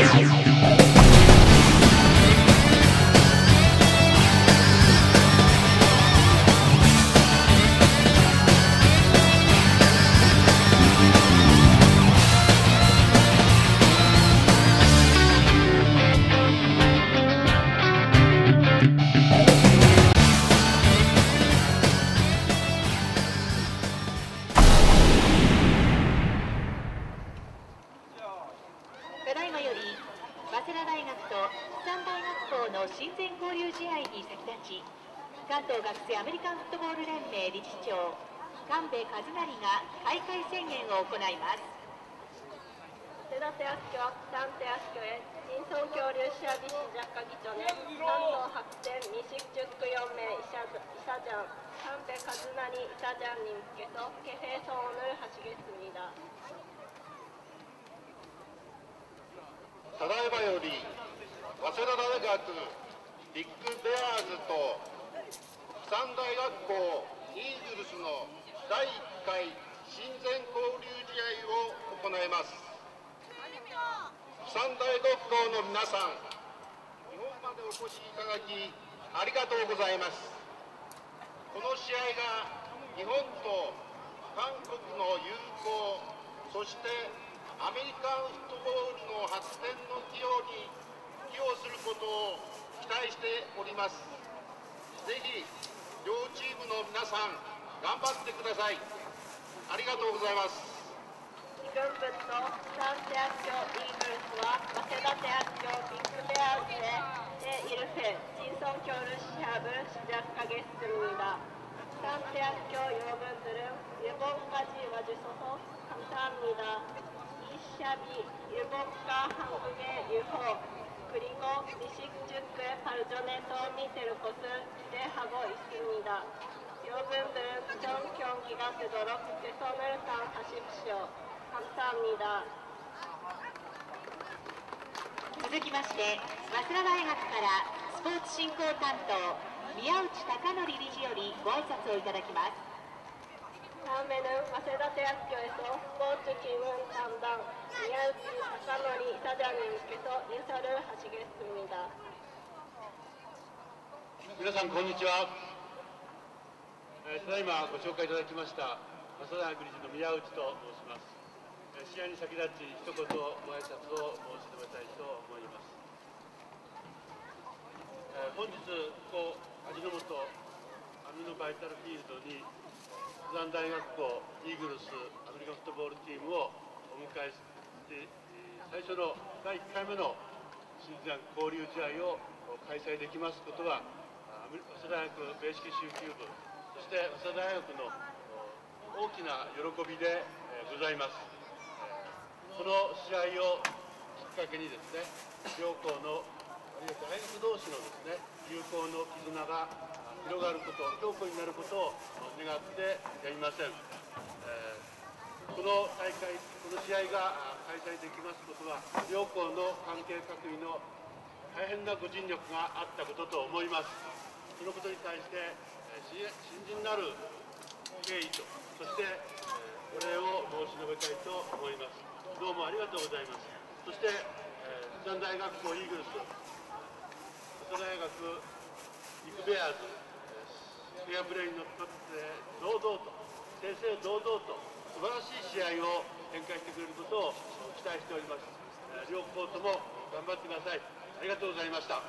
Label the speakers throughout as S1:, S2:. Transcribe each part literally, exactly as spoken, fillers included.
S1: ただいまより早稲田大学と釜山大学校の親善交流試合に先立ち、関東学生アメリカンフットボール連盟理事長神戸和成が開会宣言を行います。
S2: 早稲田手足協三手足協へ新村交流シャビシジャッカ議長ね関東白線未宿塾四名イサジャン神戸和成イサジャンに向けとケフェソンオヌルハシゲスミだ。
S3: ただいまより早稲田大学ビッグベアーズと釜山大学校イーグルスのだいいっかい親善交流試合を行います。釜山大学校の皆さん、日本までお越しいただきありがとうございます。この試合が日本と韓国の友好、そしてアメリカンフットボールの発展の寄与に寄与することを期待しております。ぜひ両チームの皆さん頑張ってください。ありがとうございます。
S2: 二軍部と三手足協イーグルスは早稲田手足協ビッグベアーズでイルフェ진성 교류 시합을 시작하겠습니다. 삼 대 학교 여러분들은 일본까지 와주셔서 감사합니다. 이 시합이 일본과 한국의友好 그리고 미식축구의 발전에 도움이 될 것을 기대하고 있습니다. 여러분들은 좋은 경기가 되도록 최선을 다하십시오. 감사합니다.
S1: 続きまして早稲田大学からスポーツ振興担当宮内孝則理事よりご挨拶をいただきます。
S2: 다음에는 와세다대학교에서 스포츠팀은 담당 미야우치 타카노리 이사장님께서 인사를 하시겠습니다.
S3: 皆さんこんにちは。えーただいまご紹介いただきました早稲田大学理事の宮内と申します。えー試合に先立ち一言ご挨拶を申し述べたいと思います。えー本日ここ味の素アミノバイタルフィールドに釜山大学校イーグルスアメリカンフットボールチームをお迎えして、最初のだいいっかいめの親善交流試合を開催できますことは、早稲田大学ベーシック修習部、そして早稲田大学の大きな喜びでございます。この試合をきっかけにですね、両校のあるいは大学同士のですね、友好の絆が広がること、強固になることを願ってやりません。えー、この大会、この試合が開催できますことは、両校の関係各位の大変なご尽力があったことと思います。そのことに対して、信心なる敬意と、そしてお礼を申し述べたいと思います。どうもありがとうございます。そして、釜山大学校イーグルス、早稲田大学ビッグベアーズ、フェアプレーにのっとって堂々と正々堂々と素晴らしい試合を展開してくれることを期待しております。両校とも頑張ってください。ありがとうございました。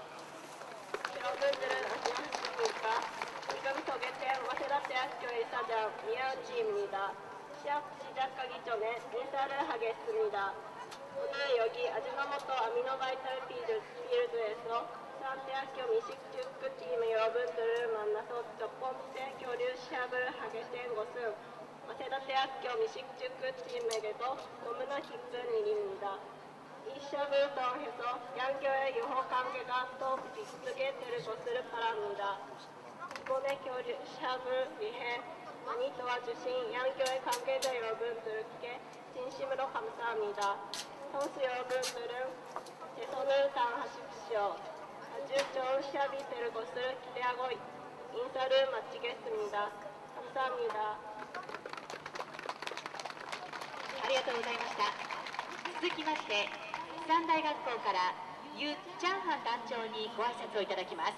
S2: 여러분들은 안녕하십니까? 지금 소개된 와세다대학교의 사장 미야우치입니다. 시합 시작하기 전에 인사를 하겠습니다. 오늘 여기 아지노모토 아미노바이탈 필드에서 대학교 미식축구팀 여러분들을 만나서 첫 번째 교류 시합을 하게 된 것은 와세다대학교 미식축구팀에게도 너무나 기쁜 일입니다. 이 시합을 통해서 양교의友好 관계가 더 깊게 될 것을 바랍니다. 이번에 교류 시합을 위해 많이 도와주신 양교의 관계자 여러분들께 진심으로 감사합니다. 선수 여러분들은 최선을 다하십시오. 아주 좋은 시합이 될 것을 기대하고 인사를 마치겠습니다. 감사합니다.
S1: ありがとうございました。続きまして山大学校からユ・チャンハン団長にご挨拶をいただきます。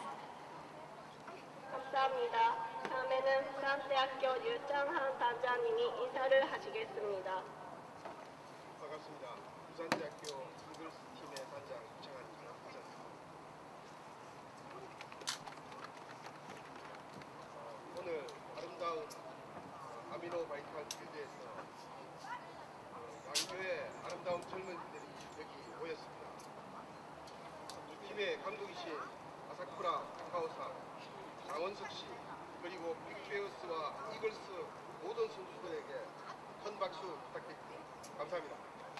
S2: 감사합니다. 다음에는 부산대학교 유창한 단장님이 인사를 하시겠습니다.
S4: 반갑습니다. 부산대학교 이글스 팀의 단장 유창한입니다. 어, 오늘 아름다운 어, 아미노 바이탈 필드에서 어, 양교의 아름다운 젊은이들이 여기 모였습니다. 이 팀의 감독이신 아사쿠라 타카오사, 장원석 씨, 그리고 빅베어스와 이글스 모든 선수들에게 큰 박수 부탁드립니다. 감사합니다.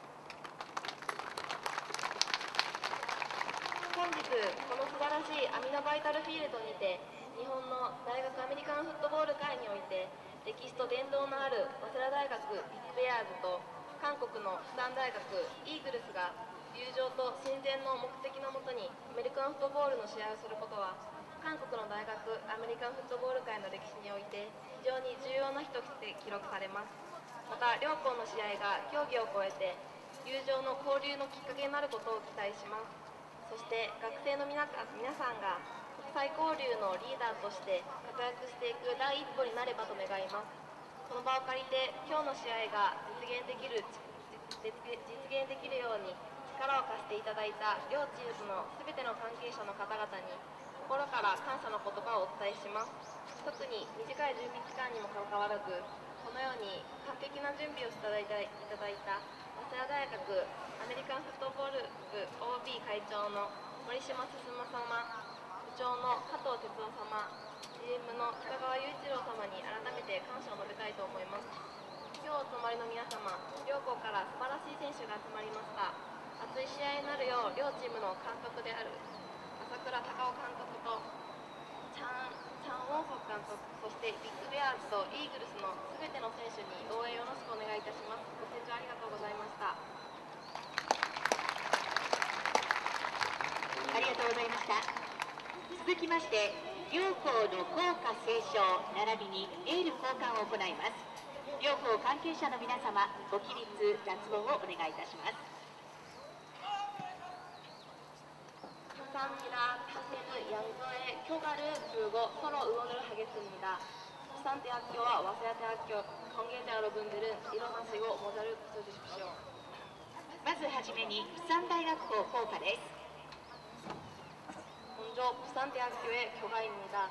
S2: 本日この素晴らしいアミノバイタルフィールドにて日本の大学アメリカンフットボール界において歴史と伝統のある早稲田大学ビッグベアーズと韓国の釜山大学イーグルスが友情と親善の目的のもとにアメリカンフットボールの試合をすることは韓国の大学アメリカンフットボール界の歴史において非常に重要な日として記録されます。また両校の試合が競技を超えて友情の交流のきっかけになることを期待します。そして学生の皆か皆さんが国際交流のリーダーとして活躍していく第一歩になればと願います。この場を借りて今日の試合が実現できる実現できるように力を貸していただいた両チームのすべての関係者の方々に心から感謝の言葉をお伝えします。特に短い準備期間にもかかわらずこのように完璧な準備をしていただいた早稲田大学アメリカンフットボール部 オービー 会長の森島進様、部長の加藤哲夫様、 ジーエム の北川雄一郎様に改めて感謝を述べたいと思います。今日お集まりの皆様、両校から素晴らしい選手が集まりました。熱い試合になるよう両チームの監督である朝倉隆夫監督とチャン・チャン・ウォンソク監督、そしてビッグベアーズとイーグルスのすべての選手に応援よろしくお願いいたします。ご清聴ありがとうございました。
S1: ありがとうございました。続きまして両校の校歌斉唱並びにエール交換を行います。両校関係者の皆様、ご起立脱帽をお願いいたします。
S2: 감사합니다. 다시는 양조의 교가를 들고 서로 응원을 하겠습니다. 부산대학교와 와세아대학교 관계자 여러분들은 일어나시고 모자를 붙여주십시오.
S1: まずはじめに釜山大学校校歌です。
S2: 먼저 부산대학교의 교가입니다.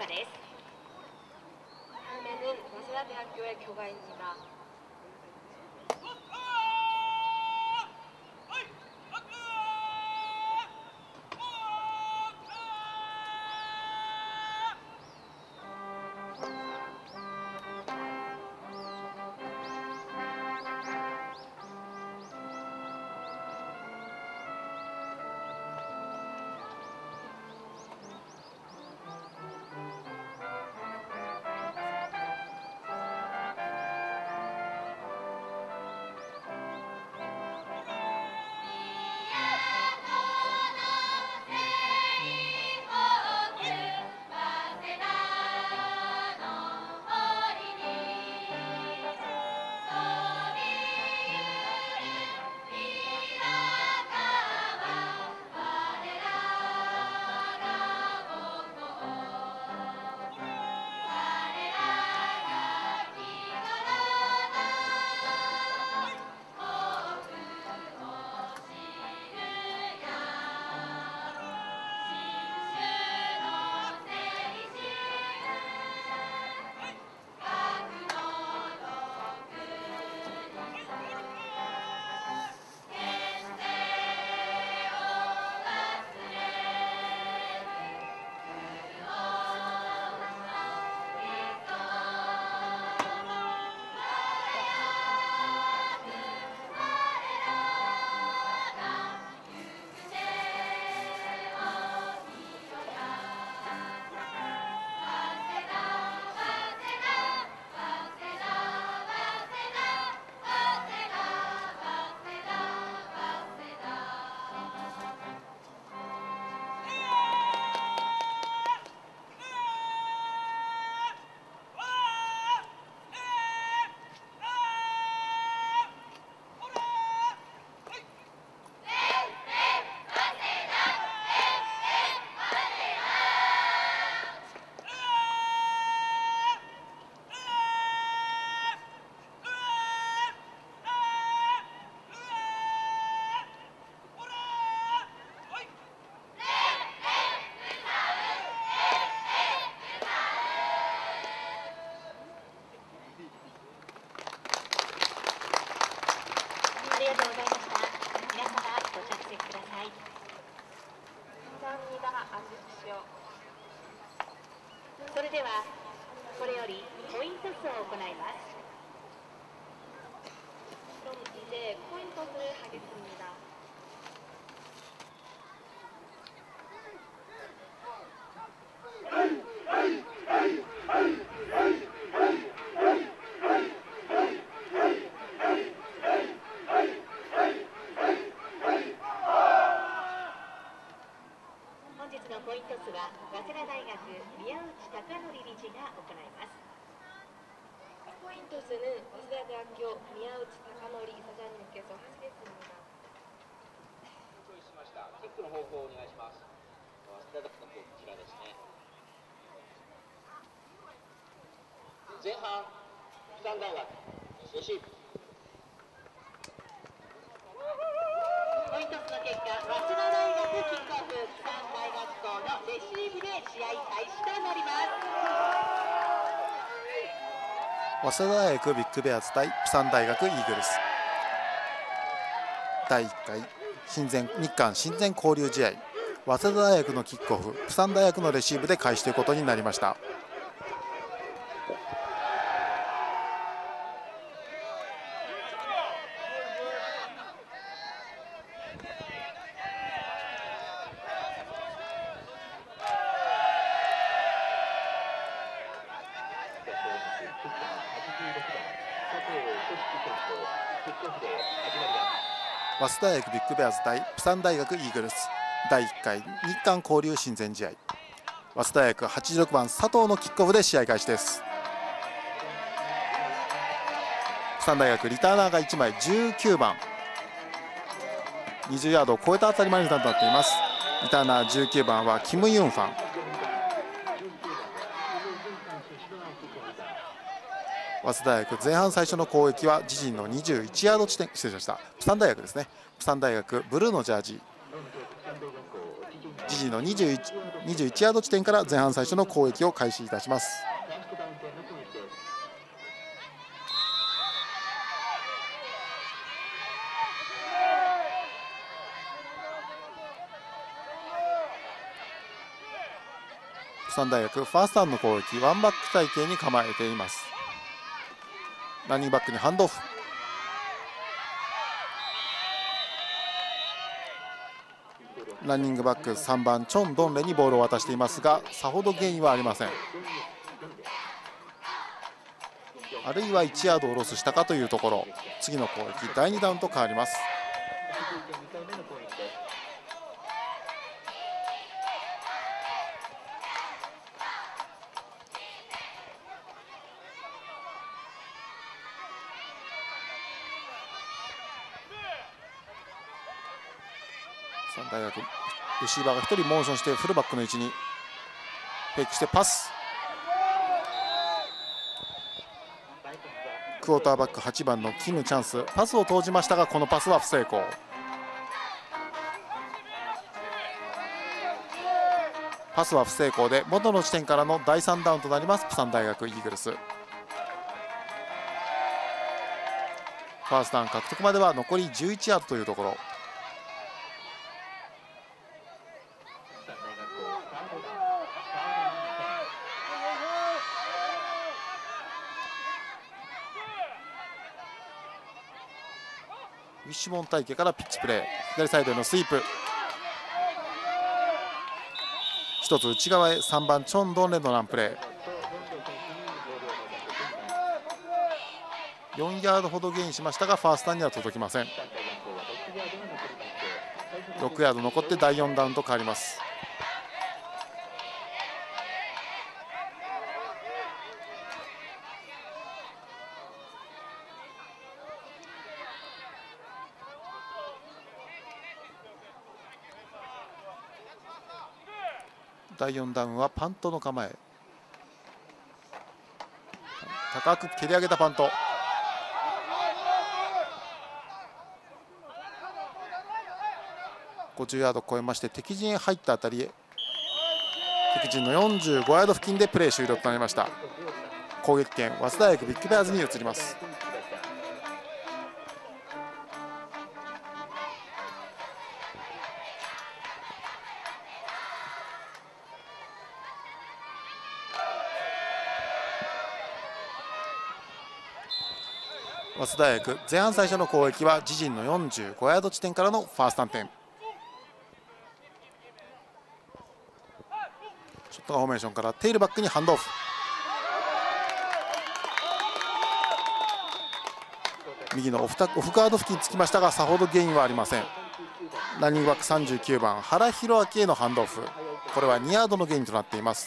S1: です。
S2: 다음에는 와세다대학교의 교가입니다.
S1: ありがとうございました。皆様ご着席ください。
S2: 감사합니다. 앉으십시오.
S1: それではこれよりコイントスを行います。
S2: 그럼 이제 코인 토스를 하겠습니다. 코인 토스는 와세다대학교 미야우치 타카노리 이사장님께서 하시겠습니다.
S5: キックの方向をお願いします。早稲田大学こちらですね。前半、釜山大学、レシーブ。
S1: コイントスの結果、早稲田大学キックオフ、釜山大学校のレシーブで試合開始となります。
S6: 早稲田大学ビッグベアーズ対釜山大学イーグルスだいいっかい親善日韓親善交流試合、早稲田大学のキックオフ、釜山大学のレシーブで開始ということになりました。早稲田大学ビッグベアーズ対釜山大学イーグルスだいいっかい日韓交流親善試合、早稲田大学はちじゅうろくばん佐藤のキックオフで試合開始です。釜山大学リターナーがいちまいじゅうきゅうばん、にじゅうヤードを超えた当たり前になっています。リターナーじゅうきゅうばんはキム・ユンファン。早稲田大学前半最初の攻撃は自陣のにじゅういちヤード地点、失礼しました、釜山大学ですね。釜山大学ブルーのジャージ、自陣のにじゅういちにじゅういちヤード地点から前半最初の攻撃を開始いたします。釜山大学ファーストダウンの攻撃、ワンバック体系に構えています。ランニングバックにハンドオフ。ランニングバックさんばんチョン・ドンレにボールを渡していますが、さほどゲインはありません。あるいはいちヤードをロスしたかというところ。次の攻撃だいにダウンと変わります。大学レシーバーがひとりモーションしてフルバックの位置にフェイクしてパス。クォーターバックはちばんのキムチャンス、パスを投じましたがこのパスは不成功。パスは不成功で元の地点からのだいさんダウンとなります。釜山大学イーグルス。ファーストダウン獲得までは残りじゅういちヤードというところ。ウィッシュボーン体系からピッチプレー、左サイドへのスイープ、一つ内側へさんばんチョン・ドンレのランプレー、よんヤードほどゲインしましたがファーストダウンには届きません。ろくヤード残ってだいよんダウンと変わります。だいよんダウンはパントの構え、高く蹴り上げたパント、ごじゅうヤード超えまして敵陣へ入ったあたりへ、敵陣のよんじゅうごヤード付近でプレー終了となりました。攻撃権早稲田大学ビッグベアーズに移ります。早稲田大学前半最初の攻撃は自陣のよんじゅうごヤード地点からのファーストダウン点。ショットがフォーメーションからテールバックにハンドオフ。右のオフタオフガード付近につきましたがさほどゲインはありません。ランニングバックさんじゅうきゅうばん原弘明へのハンドオフ、これはにヤードのゲインとなっています。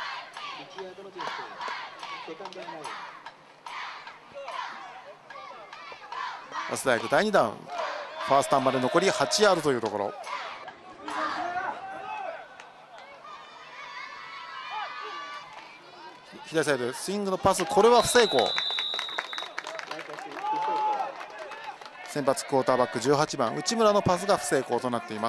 S6: 早稲田大学だいにダウン、ファーストダウンまで残りはちヤードというところ。左サイドでスイングのパス、これは不成功。先発クォーターバックじゅうはちばん内村のパスが不成功となっています。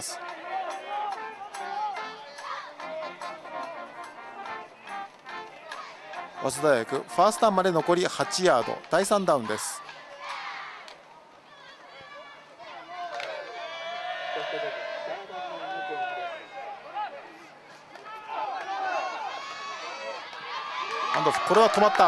S6: 早稲田大学ファーストダウンまで残りはちヤード、だいさんダウンです。ハンドオフ、これは止まった。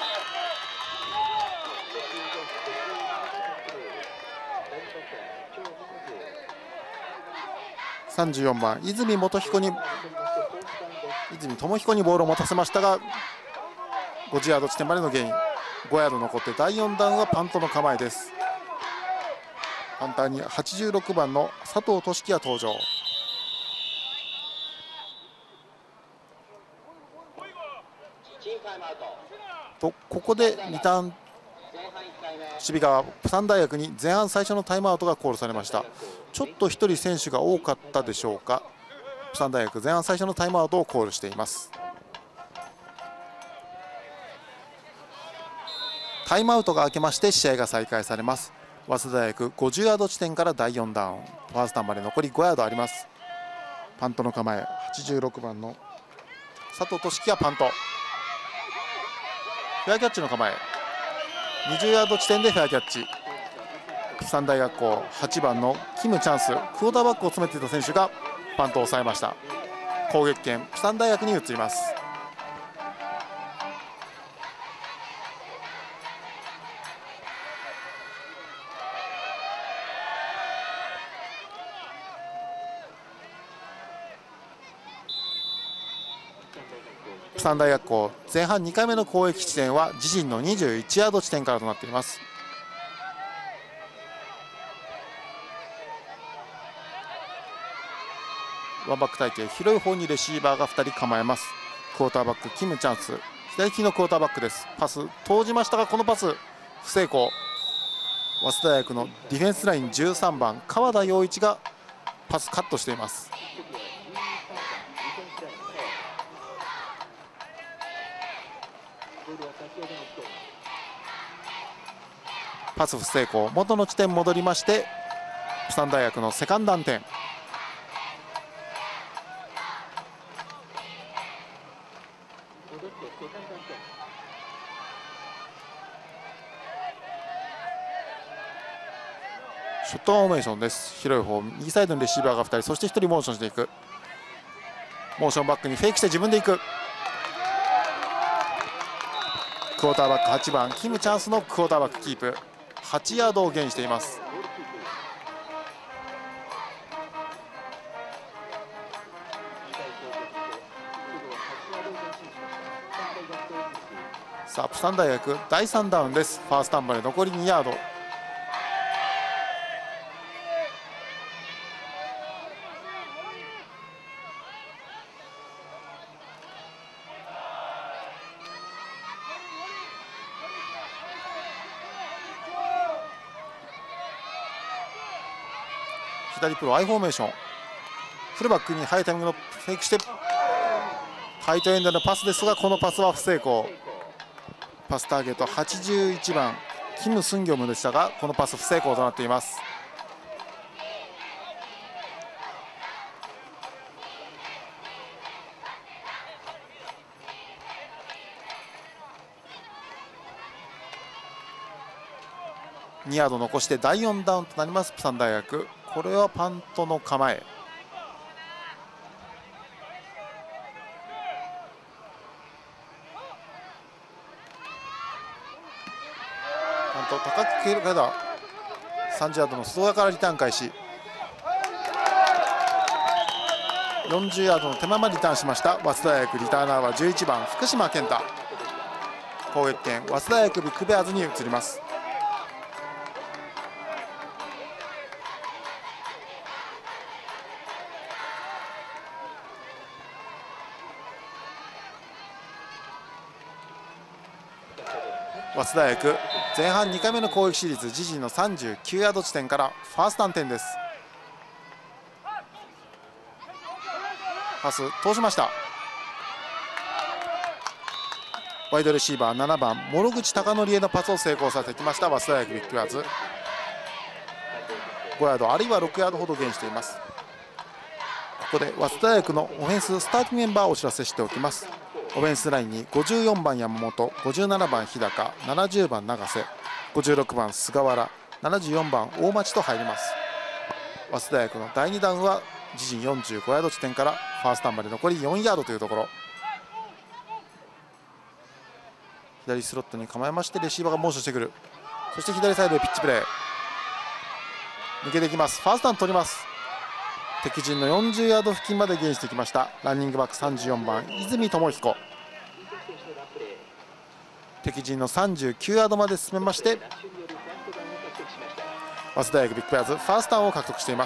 S6: さんじゅうよんばん泉元彦に泉智彦にボールを持たせましたがごじゅうヤード地点までのゲイン、ごヤード残ってだいよんダウンはパントの構えです。パンターにはちじゅうろくばんの佐藤俊樹が登場。とここでリターン守備側釜山大学に前半最初のタイムアウトがコールされました。ちょっとひとり選手が多かったでしょうか。釜山大学前半最初のタイムアウトをコールしています。タイムアウトが明けまして試合が再開されます。早稲田大学ごじゅうヤード地点からだいよんダウン、ファーストダウンまで残りごヤードあります。 パントの構え、はちじゅうろくばんの佐藤俊樹はパント、フェアキャッチの構え、にじゅうヤード地点でフェアキャッチ。釜山大学校はちばんのキム・チャンス、クォーターバックを詰めていた選手がパントを抑えました。攻撃権釜山大学に移ります。釜山大学校前半にかいめの攻撃地点は自陣のにじゅういちヤード地点からとなっています。ワンバック体系、広い方にレシーバーがふたり構えます。クォーターバックキム・チャンス、左利きのクォーターバックです。パス投じましたが、このパス不成功。早稲田大学のディフェンスラインじゅうさんばん川田陽一がパスカットしています。パス不成功、元の地点戻りまして釜山大学のセカンド難点。ショットフォーメーションです。広い方、右サイドにレシーバーがふたり、そしてひとりモーションしていく。モーションバックにフェイクして自分でいく。クォーターバックはちばんキム・チャンスのクォーターバックキープ、はちヤードをゲインしています。さあ釜山大学だいさんダウンです。ファーストターンまで残りにヤード。左プロ アイ フォーメーション、フルバックにハイタイミングのフェイクしてタイトエンドのパスですが、このパスは不成功。パスターゲットはちじゅういちばんキム・スンギョムでしたが、このパス不成功となっています。にヤード残してだいよんダウンとなります釜山大学。これはパントの構え。パント高く蹴るからさんじゅうヤードの外側からリターン開始。よんじゅうヤードの手前までリターンしました早稲田大学。リターナーはじゅういちばん福島健太。攻撃権早稲田大学ビッグベアーズに移ります。早稲田大学前半にかいめの攻撃シリーズ、自陣のさんじゅうきゅうヤード地点からファースト難点です。パス通しました。ワイドレシーバーななばん諸口貴則へのパスを成功させてきました早稲田大学ビッグベアーズ。ごヤードあるいはろくヤードほどゲインしています。ここで早稲田大学のオフェンススターティングメンバーをお知らせしておきます。オフェンスラインにごじゅうよんばん山本、ごじゅうななばん日高、ななじゅうばん永瀬、ごじゅうろくばん菅原、ななじゅうよんばん大町と入ります。早稲田大学のだいにダウンは自陣よんじゅうごヤード地点からファーストターンまで残りよんヤードというところ。左スロットに構えましてレシーバーがモーションしてくる。そして左サイドでピッチプレー抜けていきます。ファーストターン取ります。敵陣のよんじゅうヤード付近までゲインしてきました。ランニングバックさんじゅうよんばん泉智彦。敵陣のさんじゅうきゅうヤードまで進めまして早稲田大学ビッグベアーズファーストターンを獲得しています。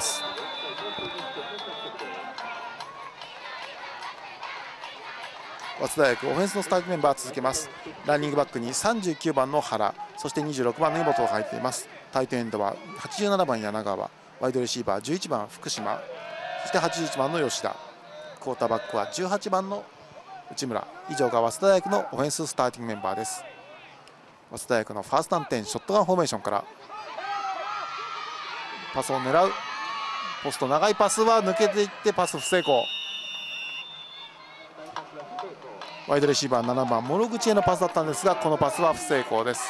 S6: 早稲田大学オフェンスのスタートメンバー続けます。ランニングバックにさんじゅうきゅうばんの原、そしてにじゅうろくばんの井本が入っています。タイトエンドははちじゅうななばん柳川、ワイドレシーバーじゅういちばん福島、そしてはちじゅういちばんの吉田、クォーターバックはじゅうはちばんの内村。以上が早稲田大学のオフェンススターティングメンバーです。早稲田大学のファースト難点ショットガンフォーメーションからパスを狙うポスト長いパスは抜けていってパス不成功。ワイドレシーバーななばん諸口へのパスだったんですが、このパスは不成功です。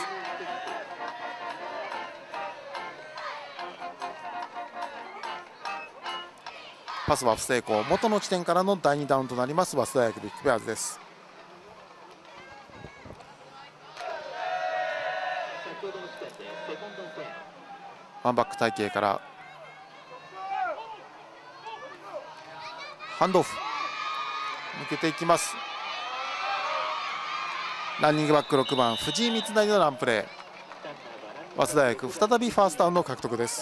S6: パスは不成功。元の地点からのだいにダウンとなります。早稲田大学ビッグベアーズです。ワンバック体系からハンドオフ抜けていきます。ランニングバックろくばん藤井光成のランプレー。早稲田大学再びファーストダウンの獲得です。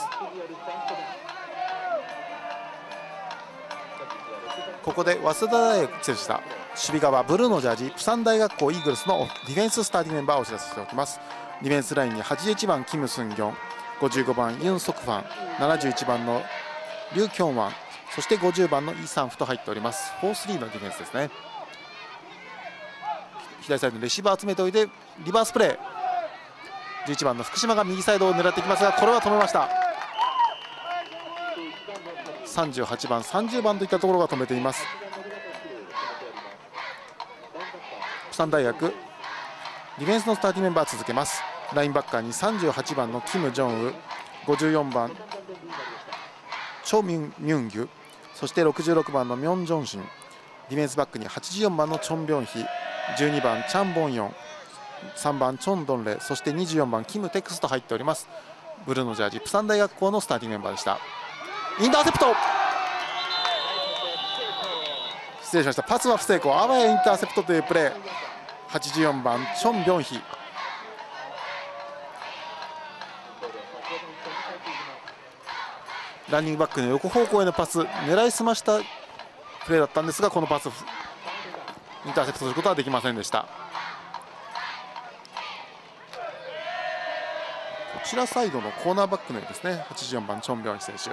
S6: ここで早稲田大学でした。守備側ブルーのジャージ、釜山大学校イーグルスのディフェンススターティングメンバーをお知らせしておきます。ディフェンスラインにはちじゅういちばんキム・スンギョン、ごじゅうごばんユン・ソクファン、ななじゅういちばんのリュウ・キョンワン、そしてごじゅうばんのイ・サンフと入っております。 フォースリー のディフェンスですね。左サイドのレシーバー集めておいてリバースプレー、じゅういちばんの福島が右サイドを狙っていきますが、これは止めました。さんじゅうはちばんさんじゅうばんといったところが止めています。釜山大学ディフェンスのスターティングメンバー続けます。ラインバッカーにさんじゅうはちばんのキム・ジョンウ、ごじゅうよんばんチョ・ミュン・ミュンギュ、そしてろくじゅうろくばんのミョン・ジョンシン、ディフェンスバックにはちじゅうよんばんのチョン・ビョンヒ、じゅうにばんチャン・ボンヨン、さんばんチョン・ドンレ、そしてにじゅうよんばんキム・テクスと入っております。ブルーのジャージ釜山大学校のスターティングメンバーでした。インターセプト、失礼しました。パスは不成功。あわやインターセプトというプレー。はちじゅうよんばんチョン・ビョンヒ、ランニングバックの横方向へのパス、狙いすましたプレーだったんですが、このパスインターセプトすることはできませんでした。こちらサイドのコーナーバックのようですね。はちじゅうよんばんチョン・ビョンヒ選手。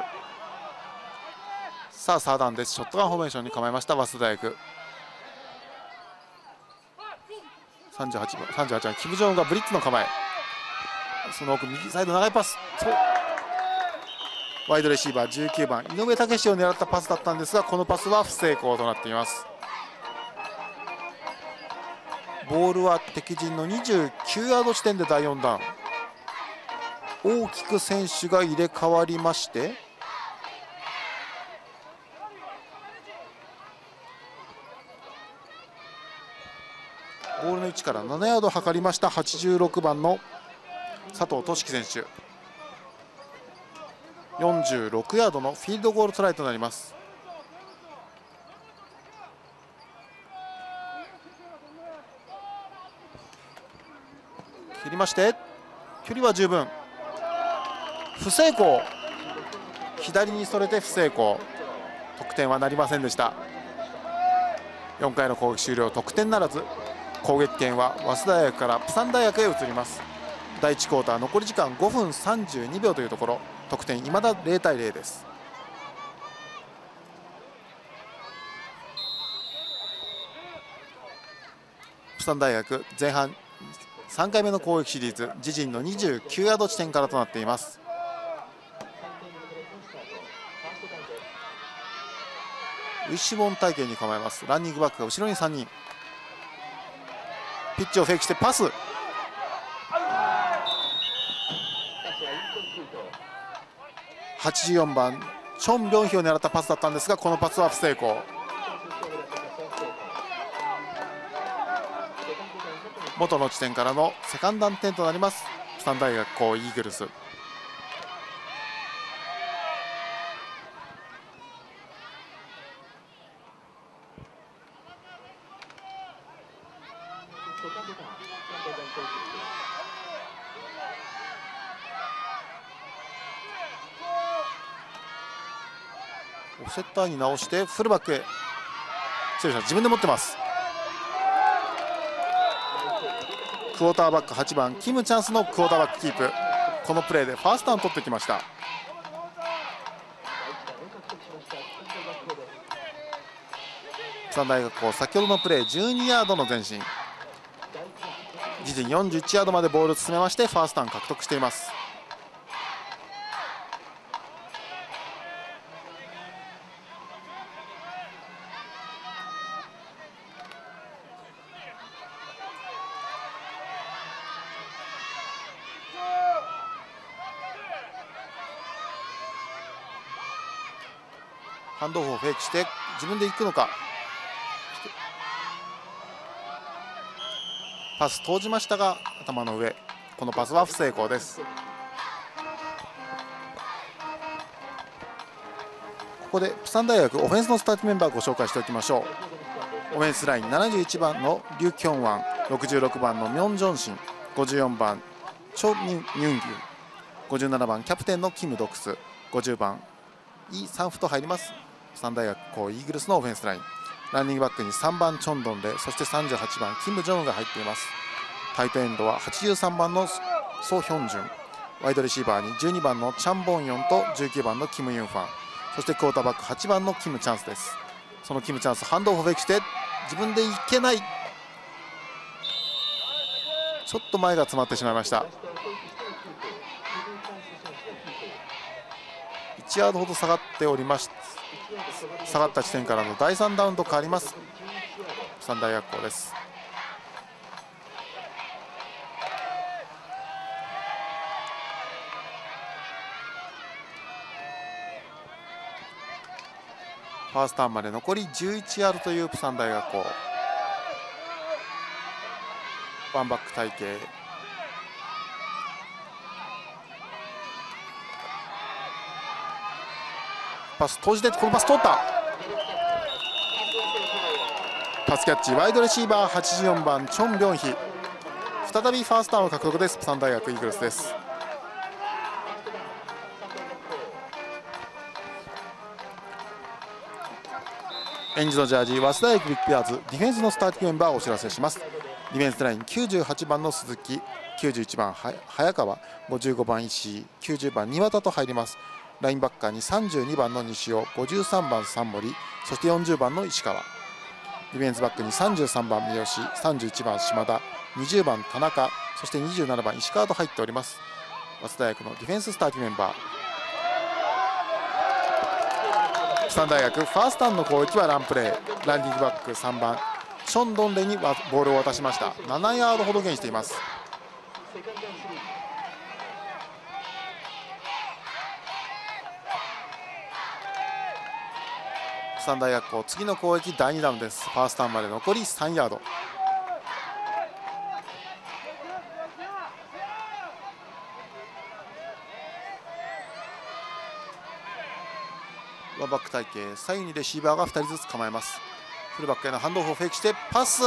S6: さあサーダンです。ショットガンフォーメーションに構えました早稲田大学。さんじゅうはちばんさんじゅうはちばんキム・ジョンがブリッツの構え、その奥右サイド長いパス、ワイドレシーバーじゅうきゅうばん井上武史を狙ったパスだったんですが、このパスは不成功となっています。ボールは敵陣のにじゅうきゅうヤード地点でだいよんダウン。大きく選手が入れ替わりまして、ボールの位置からななヤード測りました。はちじゅうろくばんの佐藤俊樹選手、よんじゅうろくヤードのフィールドゴールトライとなります。切りまして距離は十分、不成功、左にそれて不成功、得点はなりませんでした。よんかいの攻撃終了、得点ならず。攻撃権は早稲田大学から釜山大学へ移ります。だいいちクォーター残り時間ごふんさんじゅうにびょうというところ、得点いまだゼロたいゼロです。釜山大学前半さんかいめの攻撃シリーズ、自陣のにじゅうきゅうヤード地点からとなっています。ウィッシュボーン体系に構えます。ランニングバックが後ろにさんにん、ピッチをフェイクしてパス、はちじゅうよんばんチョン・ビョンヒを狙ったパスだったんですが、このパスは不成功。元の地点からのセカンダン点となります。釜山大学校イーグルス。オフセッターに直してフルバックへ、失礼しました、自分で持ってます。クォーターバックはちばんキム・チャンスのクォーターバックキープ、このプレーでファーストダウン取ってきました。釜山大学校先ほどのプレーじゅうにヤードの前進、自陣よんじゅういちヤードまでボールを進めましてファーストダウン獲得しています。 ハンドオフをフェイクして自分で行くのか。パス投じましたが頭の上。このパスは不成功です。ここでプサン大学オフェンスのスターティングメンバーをご紹介しておきましょう。オフェンスラインななじゅういちばんのリュ・キョンワン、ろくじゅうろくばんのミョン・ジョンシン、ごじゅうよんばんチョ・ミュンギュン、ごじゅうななばんキャプテンのキム・ドクス、ごじゅうばんイ・サンフと入ります。プサン大学こうイーグルスのオフェンスライン。ランニングバックにさんばんチョンドンで、そしてさんじゅうはちばんキム・ジョンウが入っています。タイトエンドははちじゅうさんばんのソ・ヒョンジュン、ワイドレシーバーにじゅうにばんのチャン・ボンヨンとじゅうきゅうばんのキム・ユンファン、そしてクォーターバックはちばんのキム・チャンスです。そのキム・チャンスハンドオフをフェイクして自分でいけない。ちょっと前が詰まってしまいました。いちヤードほど下がっておりまし下がった地点からのだいさんダウンと変わります。プサン大学校です。ファーストターンまで残りじゅういちヤードというプサン大学校。ワンバック体系。パス投じてこのパス通った。パスキャッチワイドレシーバーはちじゅうよんばんチョン・ビョンヒ。再びファーストターンを獲得です。プサン大学イーグルスです。エンジのジャージ早稲田大学ビッグペアーズディフェンスのスターティングメンバーをお知らせします。ディフェンスラインきゅうじゅうはちばんの鈴木、きゅうじゅういちばん早川、ごじゅうごばん石井、きゅうじゅうばん庭田と入ります。ラインバッカーにさんじゅうにばんの西尾、ごじゅうさんばん三森、そしてよんじゅうばんの石川。ディフェンスバックにさんじゅうさんばん三好、さんじゅういちばん島田、にじゅうばん田中、そしてにじゅうななばん石川と入っております。早稲田大学のディフェンススターティングメンバー。プサン大学ファーストターンの攻撃はランプレー。ランディングバックさんばんチョン・ドンレにボールを渡しました。ななヤードほどゲインしています。プサン大学校次の攻撃だいにダウンです。ファーストターンまで残りさんヤード。ワンバック体系、左右にレシーバーがふたりずつ構えます。フルバックへのハンドオフをフェイクしてパス。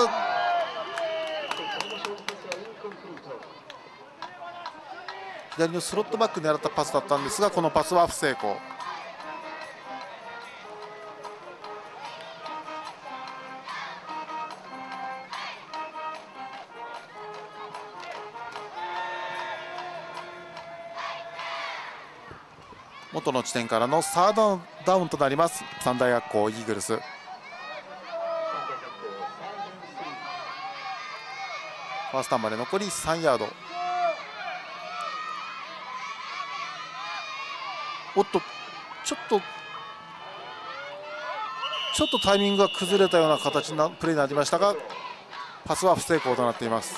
S6: 左のスロットバック狙ったパスだったんですが、このパスは不成功。元の地点からのサードダウンとなります。プサン大学校イーグルス。ファーストターンまで残りさんヤード。おっとちょっとちょっとタイミングが崩れたような形なプレーになりましたが、パスは不成功となっています。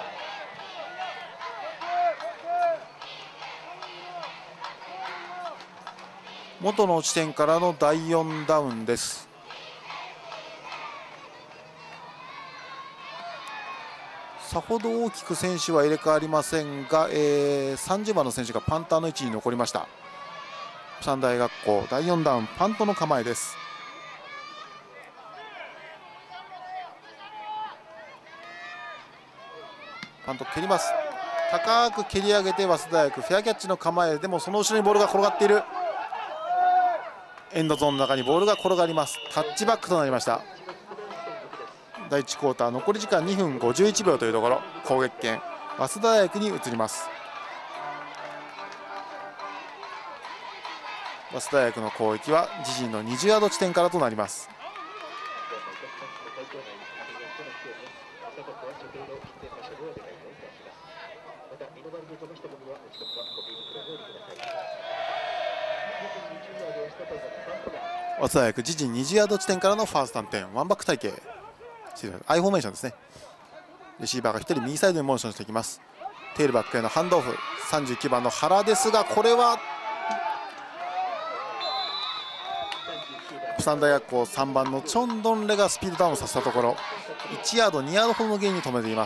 S6: 元の地点からのだいよんダウンです。さほど大きく選手は入れ替わりませんが、えー、さんじゅうばんの選手がパンターの位置に残りました。プサン大学校だいよんダウンパントの構えです。パント蹴ります。高く蹴り上げて早稲田大学フェアキャッチの構えでも、その後ろにボールが転がっている。エンドゾーンの中にボールが転がります。タッチバックとなりました。だいいちクォーター残り時間にふんごじゅういちびょうというところ、攻撃権早稲田大学に移ります。早稲田大学の攻撃は自陣のにじゅうヤード地点からとなります。早稲田大学自陣にじゅうヤード地点からのファーストターン点、ワンバック体系、アイフォーメーションですね。レシーバーがひとり右サイドにモーションしていきます。テールバックへのハンドオフ、さんじゅうきゅうばんの原ですが、これはプサン大学校さんばんのチョン・ドンレがスピードダウンさせたところいちヤードにヤードほどのゲインに止めています。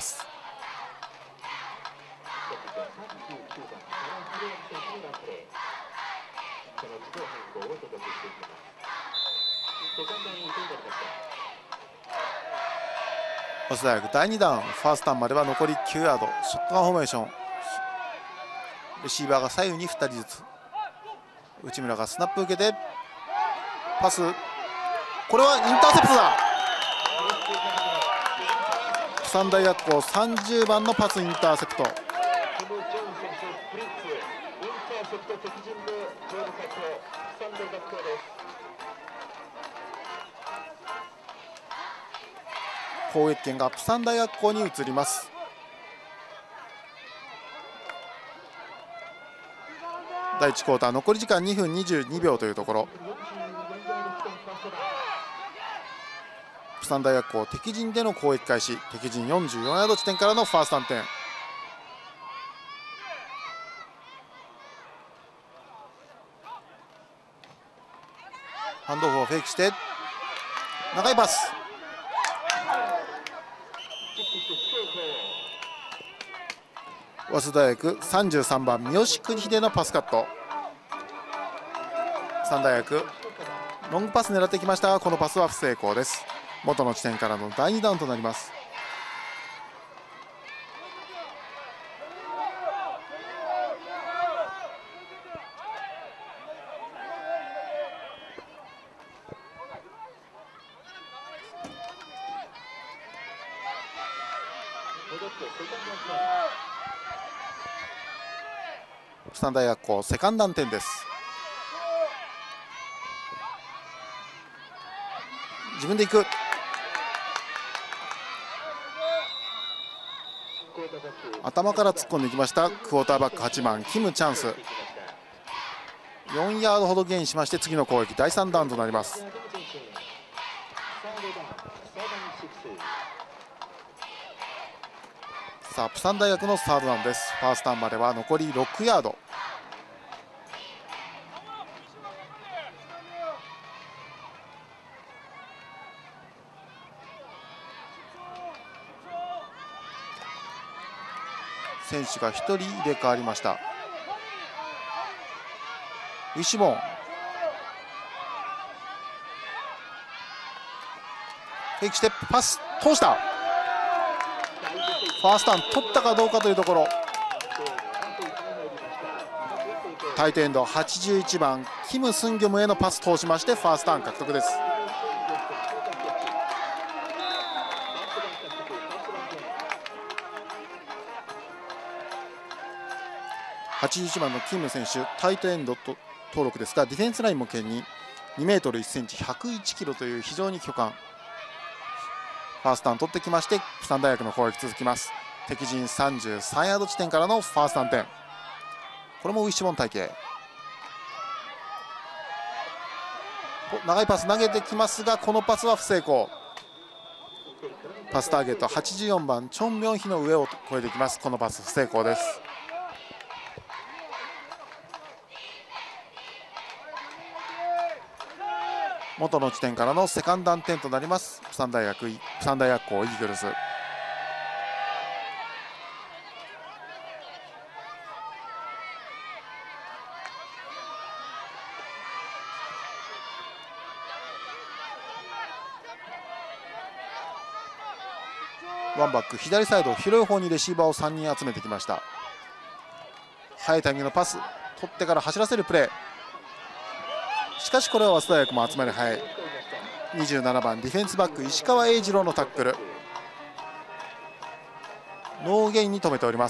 S6: 早稲田大学だいにダウン、ファーストターンまでは残りきゅうヤード。ショットガンフォーメーション、レシーバーが左右にふたりずつ。内村がスナップ受けてパス、これはインターセプトだ。プサン大学校さんじゅうばんのパスインターセプト。攻撃権がプサン大学校に移ります。だいいちクォーター残り時間にふんにじゅうにびょうというところ。プサン大学校敵陣での攻撃開始。敵陣よんじゅうよんヤード地点からのファーストさんてん。ハンドオフをフェイクして長いパス。早稲田大学さんじゅうさんばん三好邦秀のパスカット。三大学ロングパス狙ってきましたがこのパスは不成功です。元の地点からのだいにダウンとなります。プサン大学校セカンドダウンです。自分で行く。頭から突っ込んでいきました。クォーターバックはちばんキムチャンス。よんヤードほどゲインしまして次の攻撃だいさんダウンとなります。さあプサン大学のサードダウンです。ファーストターンまでは残りろくヤード。選手がひとり入れ替わりました。ウィッシュボーンフェイクしてパス通した。ファーストターン取ったかどうかというところ。タイトエンドはちじゅういちばんキム・スンギョムへのパス通しましてファーストターン獲得です。はちじゅういちばんのキム選手タイトエンドと登録ですがディフェンスラインも兼ににメートルいっセンチひゃくいちキロという非常に巨漢。ファーストターン取ってきましてプサン大学の攻撃続きます。敵陣さんじゅうさんヤード地点からのファーストさんてん。これもウィッシュボーン体系。長いパス投げてきますがこのパスは不成功。パスターゲットはちじゅうよんばんチョン・ミョンヒの上を越えてきます。このパス不成功です。元の地点からのセカンドダウン点となります。プサン大学プサン大学校イーグルス。ワンバック左サイド広い方にレシーバーをさんにん集めてきました。速いタイミングのパス取ってから走らせるプレー。しかしこれは早稲田大学も集まり早い。にじゅうななばんディフェンスバック石川英二郎のタックル。ノーゲインに止めております。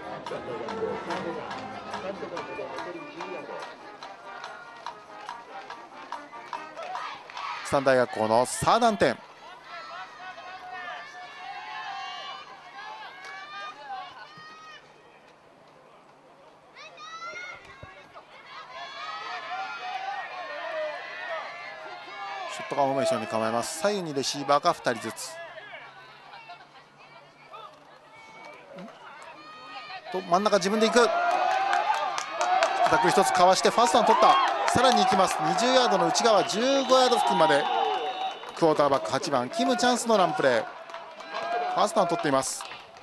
S6: プサン大学校のサードダウン点。ショットガンフォーメーションに構えます。左右にレシーバーがふたりずつと真ん中自分でいく。タックルひとつかわしてファーストダウン取った。 さらに行きます。にじゅうヤードの内側じゅうごヤード付近までクォーターバックはちばんキムチャンスのランプレー、ファーストダウン取っています。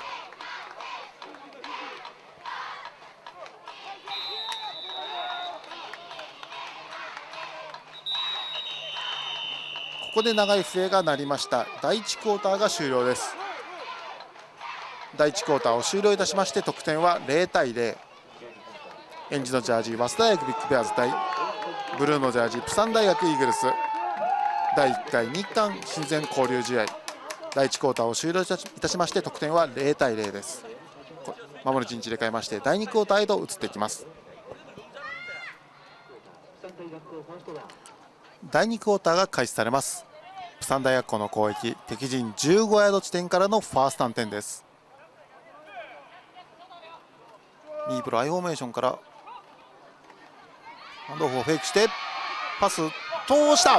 S6: ここで長い笛が鳴りました。だいいちクォーターが終了です。だいいちクォーターを終了いたしまして、得点はゼロたいゼロ。エンジのジャージ早稲田大学ビッグベアーズ対ブルーのジャージ釜山大学イーグルス、だいいっかい日韓親善交流試合、だいいちクォーターを終了いたしまして、得点はゼロたいゼロです。まもなく陣地入れ替えまして、だいにクォーターへと移っていきます。だいにクォーターが開始されます。釜山大学校の攻撃、敵陣じゅうごヤード地点からのファースト点です。右プロアイフォーメーションからハンドオフをフェイクしてパス通した。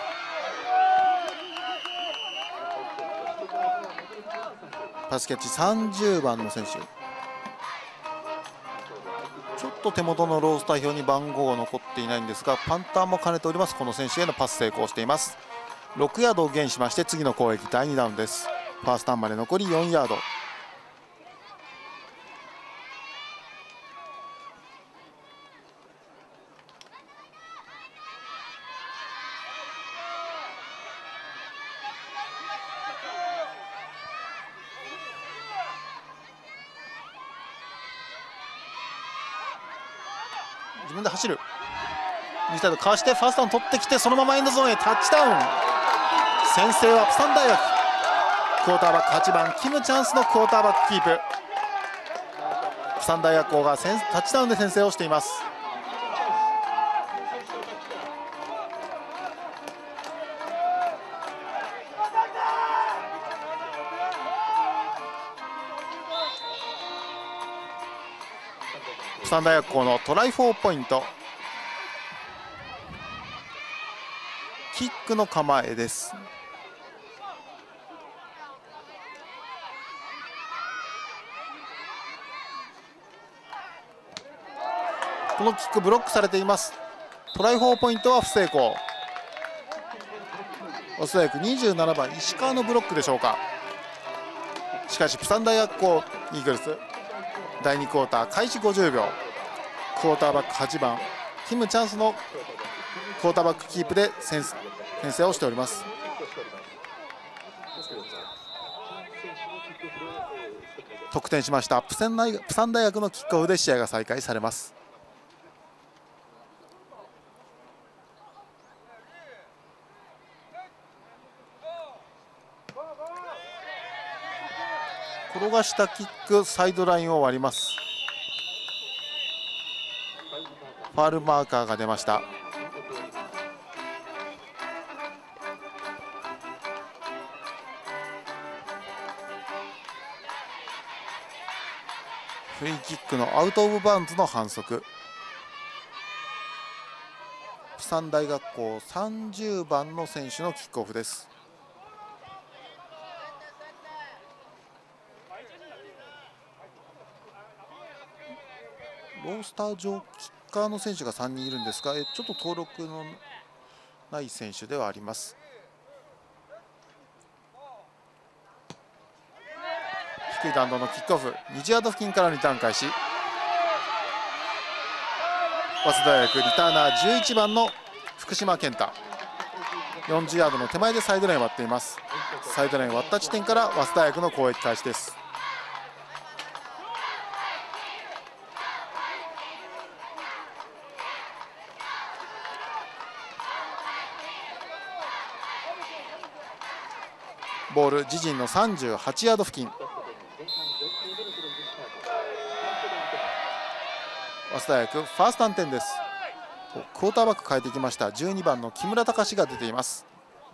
S6: パスキャッチさんじゅうばんの選手、ちょっと手元のロースター表に番号が残っていないんですが、パンターンも兼ねております。この選手へのパス成功しています。ろくヤードをゲインしまして、次の攻撃だいにダウンです。ファーストターンまで残りよんヤード。自分で走る、右サイドかわしてファーストダウン取ってきて、そのままエンドゾーンへタッチダウン。先制は釜山大学。クォーターバックはちばんキムチャンスのクォーターバックキープ。釜山大学校がタッチダウンで先制をしています。釜山大学校のトライフォーポイント、キックの構えです。このキックブロックされています。トライフォーポイントは不成功。おそらくにじゅうななばん石川のブロックでしょうか。しかし釜山大学校イーグルス、だいにクォーター開始ごじゅうびょう、クォーターバックはちばんキムチャンスのクォーターバックキープで先制をしております。得点しました釜山大学のキックオフで試合が再開されます。転がしたキック、サイドラインを割ります。ファウルマーカーが出ました。フリーキックのアウト・オブ・バウンズの反則。釜山大学校さんじゅうばんの選手のキックオフです。ロースター上キッカーの選手がさんにんいるんですが、ちょっと登録のない選手ではあります。低い弾道のキックオフ、にじゅうヤード付近からリターン開始。早稲田大学リターナーじゅういちばんの福島健太、よんじゅうヤードの手前でサイドラインを割っています。サイドラインを割った地点から早稲田大学の攻撃開始です。ボール自陣のさんじゅうはちヤード付近。早稲田大学ファースト点です。クォーターバック変えてきました。じゅうにばんの木村隆が出ています。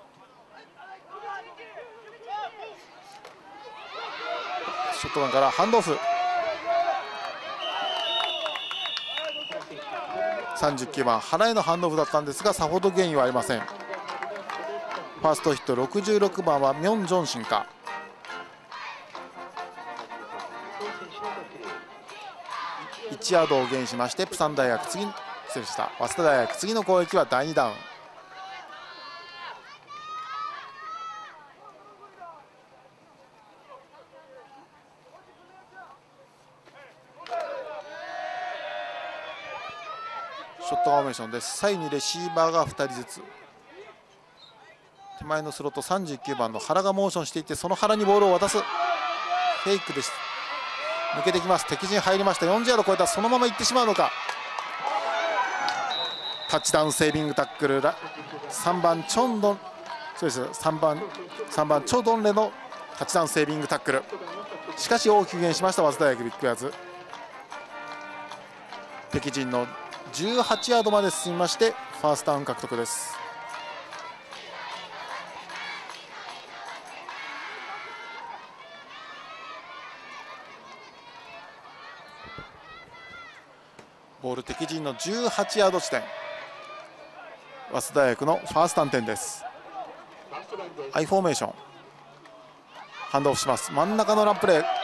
S6: ショットガンからハンドオフ。さんじゅうきゅうばん原へのハンドオフだったんですが、さほどゲインはありません。ファーストヒットろくじゅうろくばんはミョン・ジョンシンか。いちヤードをゲインしまして、釜山大学次失礼した。早稲田大学、次の攻撃はだいにダウン。ショットフォーメーションです。左右にレシーバーがふたりずつ。手前のスロットさんじゅうきゅうばんの原がモーションしていって、その原にボールを渡す。フェイクでした。抜けてきます。敵陣入りました。よんじゅうヤード超えた。そのまま行ってしまうのか。タッチダウンセービングタックル。さんばんチョンドン、そうです。さんばんさんばんチョドンレのタッチダウンセービングタックル。しかし大きく減しました早稲田大学ビッグヤーズ。敵陣のじゅうはちヤードまで進みましてファーストダウン獲得です。ボール敵陣のじゅうはちヤード地点、早稲田大学のファーストダウン点です。アイフォーメーションハンドオフします。真ん中のランプレー、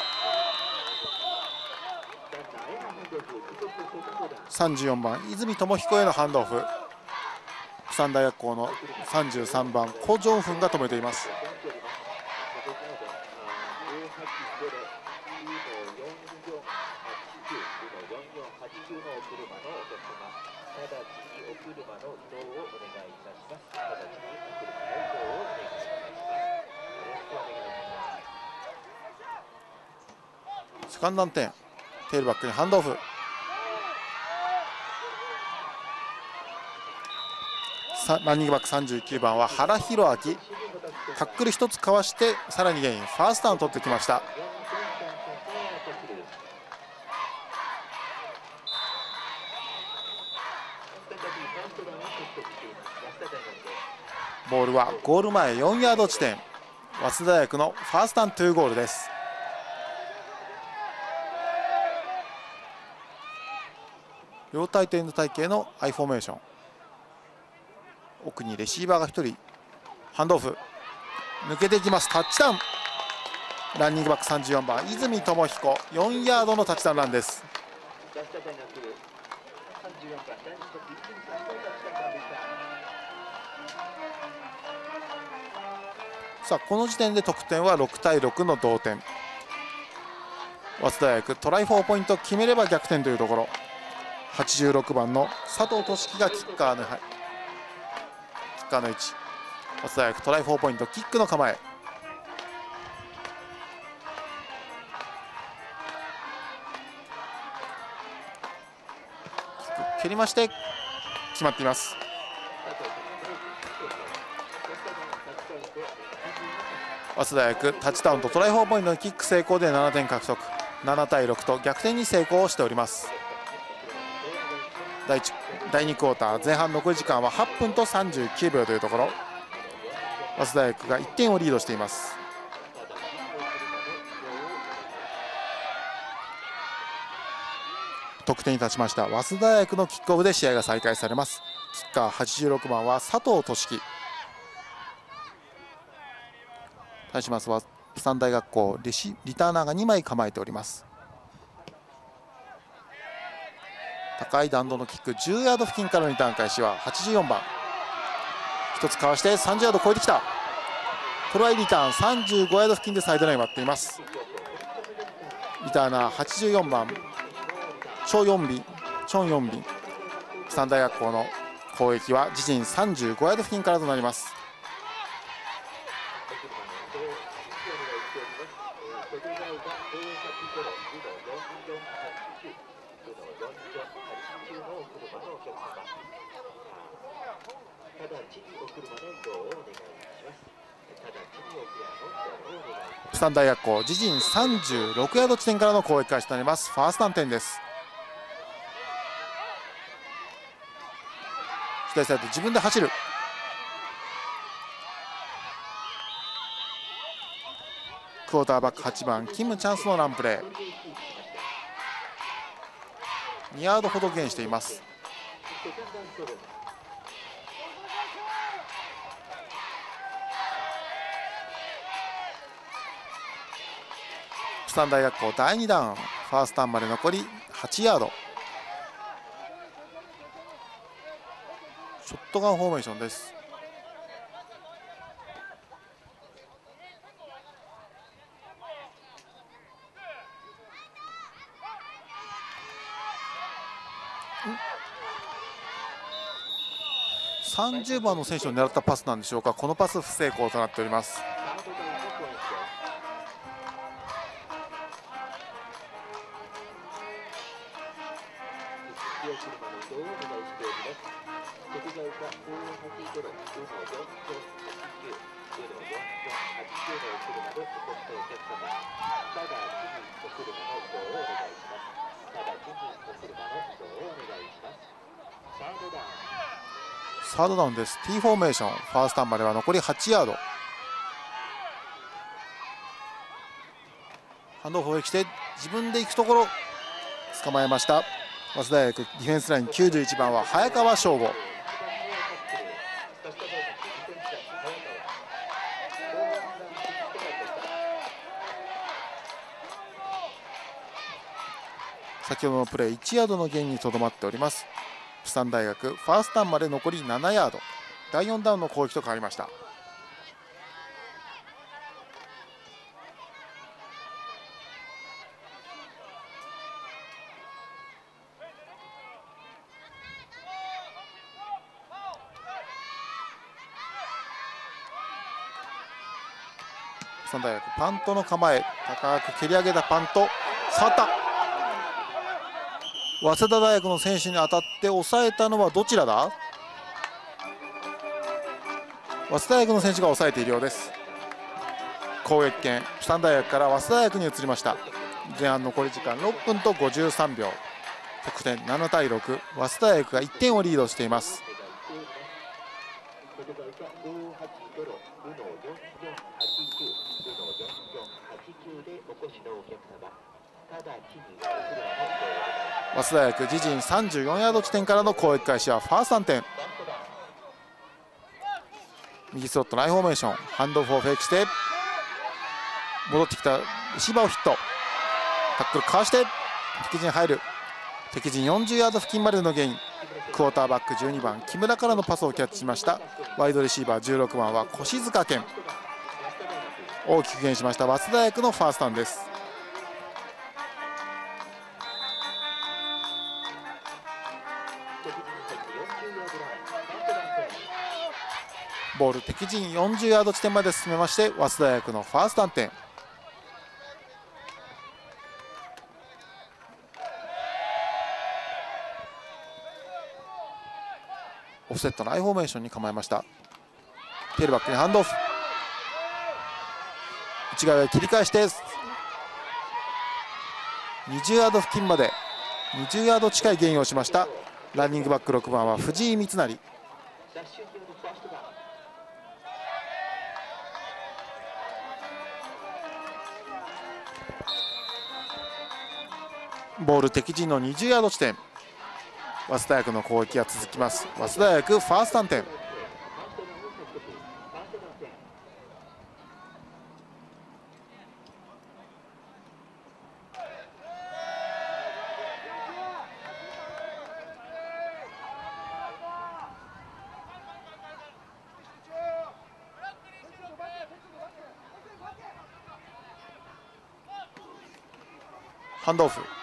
S6: さんじゅうよんばん泉智彦へのハンドオフ。釜山大学校のさんじゅうさんばんコ・ジョンフンが止めています。セカンド点、テールバックにハンドオフ。ランニングバックさんじゅうきゅうばんは原弘明。タックルひとつかわしてさらにゲイン、ファーストダウン取ってきました。ボールはゴール前よんヤード地点、早稲田大学のファーストダウントゥーゴールです。両対点の体系のアイフォーメーション。奥にレシーバーがひとり、ハンドオフ抜けていきます。タッチダウン。ランニングバックさんじゅうよんばん泉智彦、よんヤードのタッチダウンランです。さあこの時点で得点はろくたいろくの同点。早稲田大学トライフォーポイント決めれば逆転というところ。はちじゅうろくばんの佐藤俊樹がキッカーのキッカーの位置。早稲田大学トライフォーポイントキックの構え。蹴りまして決まっています。早稲田大学タッチダウンとトライフォーポイントのキック成功でななてん獲得、ななたいろくと逆転に成功しております。第一だいにクォーター前半残り時間ははっぷんとさんじゅうきゅうびょうというところ。早稲田大学がいってんをリードしています。得点に立ちました早稲田大学のキックオフで試合が再開されます。キッカーはちじゅうろくばんは佐藤俊樹。対しますは釜山大学校リシリターナーがにまい構えております。高い弾道のキック、じゅうヤード付近からのリターン開始ははちじゅうよんばん、ひとつかわしてさんじゅうヤード超えてきた。トライリターンさんじゅうごヤード付近でサイドライン割っています。リターナーはちじゅうよんばんチョ・ヨンビンチョン・ヨンビン。釜山大学校の攻撃は自陣さんじゅうごヤード付近からとなります。釜山大学校自陣さんじゅうろくヤード地点からの攻撃開始となります。ファーストダウン点です。左サイド自分で走る。クォーターバックはちばんキムチャンスのランプレー、にヤードほどゲインしています。釜山大学校だいにダウン、ファーストダウンまで残りはちヤード。 ットガンフォーメーションです。さんじゅうばんの選手を狙ったパスなんでしょうか。このパス不成功となっております。サードダウンです。 T フォーメーション、ファーストターンまでは残りはちヤード。ハンドオフをして自分で行くところ捕まえました。早稲田大学ディフェンスラインきゅうじゅういちばんは早川翔吾。先ほどのプレーいちヤードのゲインにとどまっております。釜山大学ファーストターンまで残りななヤード。だいよんダウンの攻撃と変わりました。釜山大学パントの構え、高く蹴り上げたパント、触った。早稲田大学の選手に当たって抑えたのはどちらだ。早稲田大学の選手が抑えているようです。攻撃権釜山大学から早稲田大学に移りました。前半残り時間ろっぷんとごじゅうさんびょう、得点ななたいろく、早稲田大学がいってんをリードしています。早稲田大学自陣さんじゅうよんヤード地点からの攻撃開始はファーストさんてん。右スロットラインフォーメーション、ハンドオフをフェイクして戻ってきたレシーバーをヒット、タックルかわして敵陣入る。敵陣よんじゅうヤード付近までのゲイン。クォーターバックじゅうにばん木村からのパスをキャッチしました。ワイドレシーバーじゅうろくばんは越塚健。大きくゲインしました早稲田大学のファーストターンです。ボール敵陣よんじゅうヤード地点まで進めまして、早稲田大学のファーストターン点。オフセットのアイフォーメーションに構えました。テールバックにハンドオフ、内側へ切り返してにじゅうヤード付近までにじゅうヤード近いゲインをしました。ランニングバックろくばんは藤井光成。ボール敵陣のにじゅうヤード地点。早稲田大学の攻撃が続きます。早稲田大学ファーストターン点。ハンドオフ、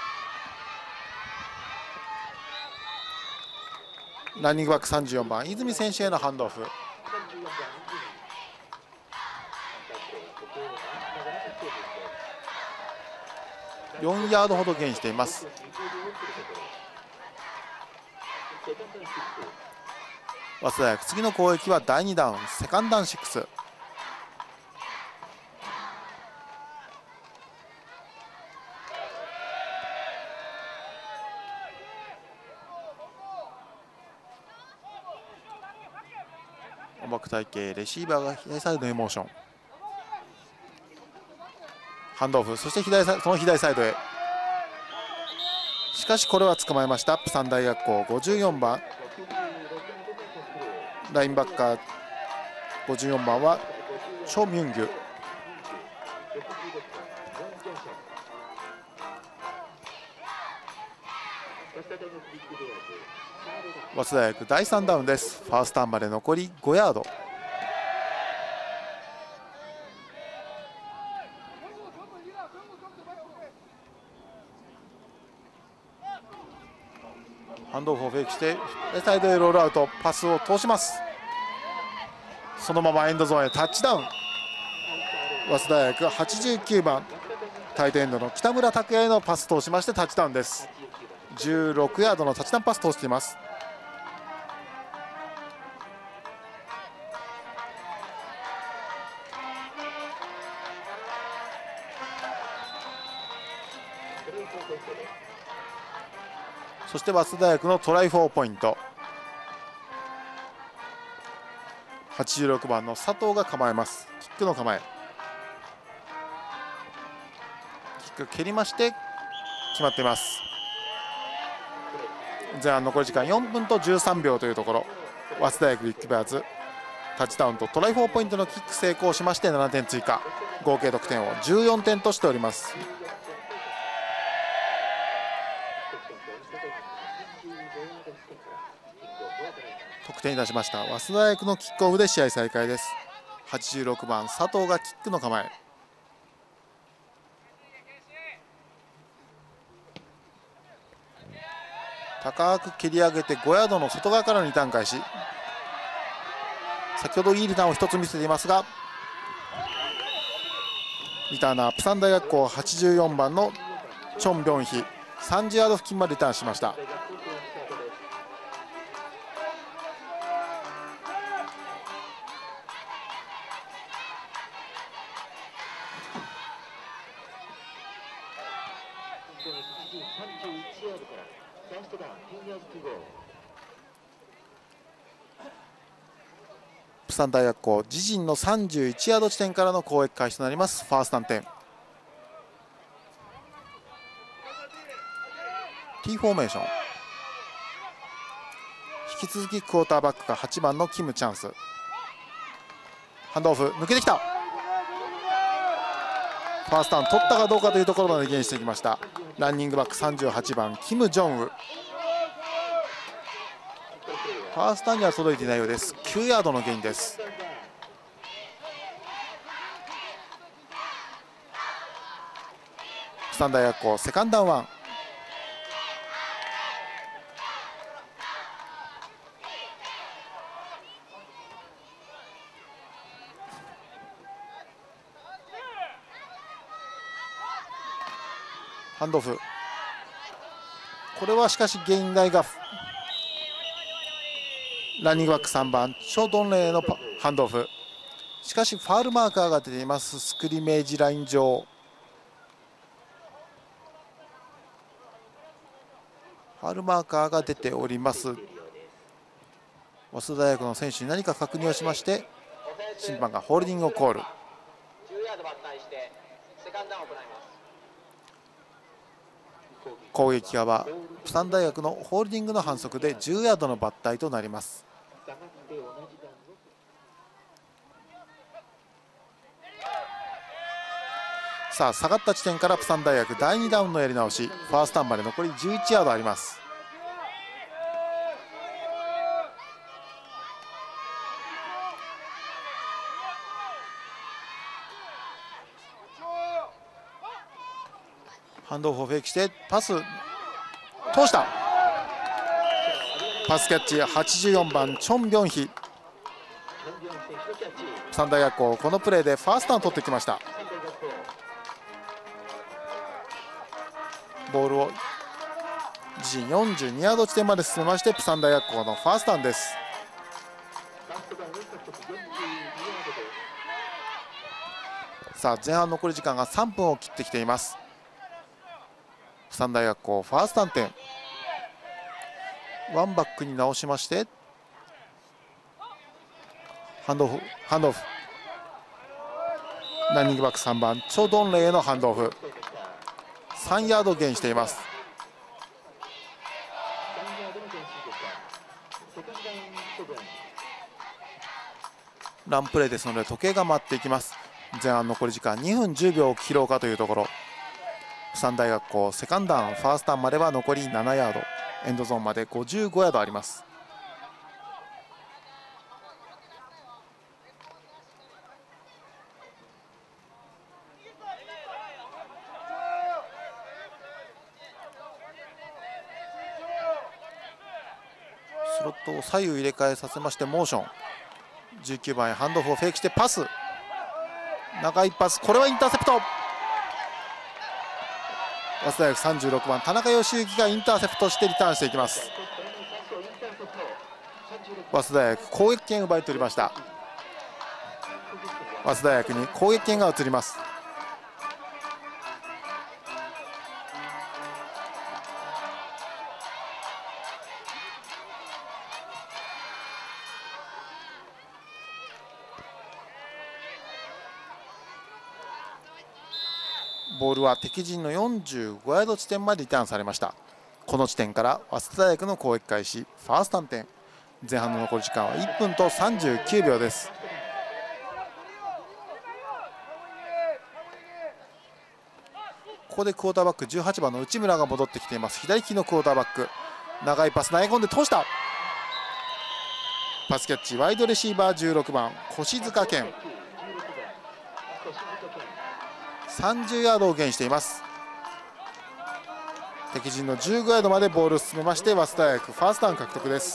S6: ランニングバックさんじゅうよんばん泉選手へのハンドオフ。よんヤードほどゲインしています。早稲田大学次の攻撃はだいにダウンセカンドダウンシックス。重く体系レシーバーが左サイドのエモーション、ハンドオフ、そして左サイその左サイドへ。しかしこれは捕まえました。釜山大学校ごじゅうよんばんラインバッカーごじゅうよんばんはチョ・ミュンギュ。 早稲田大学だいさんダウンです。ファーストターンまで残りごヤード。ハンドオフをフェイクしてサイドへロールアウト、パスを通します。そのままエンドゾーンへタッチダウン。早稲田大学はちじゅうきゅうばんタイトエンドの北村拓也へのパス通しましてタッチダウンです。じゅうろくヤードのタッチダウンパス通しています。そして早稲田大学のトライフォーポイント。はちじゅうろくばんの佐藤が構えます。キックの構え、キック蹴りまして決まっています。前半残り時間よんぷんとじゅうさんびょうというところ、早稲田大学ビッグベアーズタッチダウンとトライフォーポイントのキック成功しましてななてん追加、合計得点をじゅうよんてんとしております。得点に出しました早稲田大学のキックオフで試合再開です。はちじゅうろくばん佐藤がキックの構え、高く蹴り上げてごヤードの外側からのリターン開始。先ほどいいリターンをひとつ見せていますが、リターナープサン大学校はちじゅうよんばんのチョン・ビョンヒ、さんじゅうヤード付近までリターンしました。プサン大学校自陣のさんじゅういちヤード地点からの攻撃開始となります。ファースト点 T フォーメーション、引き続きクォーターバックがはちばんのキムチャンス。ハンドオフ抜けてきた。ファーストターン取ったかどうかというところまでゲインしてきました。ランニングバックさんじゅうはちばんキム・ジョンウ。ファーストターンには届いていないようです。きゅうヤードのゲインです。プサン大学校セカンドダウンワン。ハンドオフ、これはしかしゲイン台がランニングバックさんばんチョ・ドンレイのハンドオフ、しかしファウルマーカーが出ています。スクリメージライン上、ファウルマーカーが出ております。早稲田大学の選手に何か確認をしまして審判がホールディングをコール。攻撃側はプサン大学のホールディングの反則でじゅうヤードの抜体となります。さあ下がった地点からプサン大学だいにダウンのやり直し。ファーストターンまで残りじゅういちヤードあります。ハンドオフをフェイクしてパス通した。パスキャッチはちじゅうよんばんチョン・ビョンヒ。プサン大学校このプレーでファーストターンを取ってきました。ボールを自陣よんじゅうにヤード地点まで進めましてプサン大学校のファーストターンです。さあ前半残り時間がさんぷんを切ってきています。プサン大学校ファーストターン点、ワンバックに直しましてハンドオフ、ハンドオフランニングバックさんばんチョ・ドンレイへのハンドオフ、さんヤードゲインしています。ランプレーですので時計が回っていきます。前半残り時間にふんじゅうびょうを切ろうかというところ。 釜山大学校セカンドダウンファーストダウンまでは残りななヤード、エンドゾーンまでごじゅうごヤードあります。スロットを左右入れ替えさせましてモーション、じゅうきゅうばんへハンドオフをフェイクしてパス、長いパス、これはインターセプト。早稲田大学さんじゅうろくばん田中義行がインターセプトしてリターンしていきます。早稲田大学攻撃権を奪い取りました。早稲田大学に攻撃権が移ります。ボールは敵陣のよんじゅうごヤード地点までリターンされました。この地点から早稲田大学の攻撃開始、ファースト点。前半の残り時間はいっぷんとさんじゅうきゅうびょうです。ここでクォーターバックじゅうはちばんの内村が戻ってきています。左利きのクォーターバック、長いパス投げ込んで通した。パスキャッチ、ワイドレシーバーじゅうろくばん越塚健、さんじゅうヤードをゲインしています。敵陣のじゅうごヤードまでボールを進めまして早稲田大学ファーストダウン獲得です。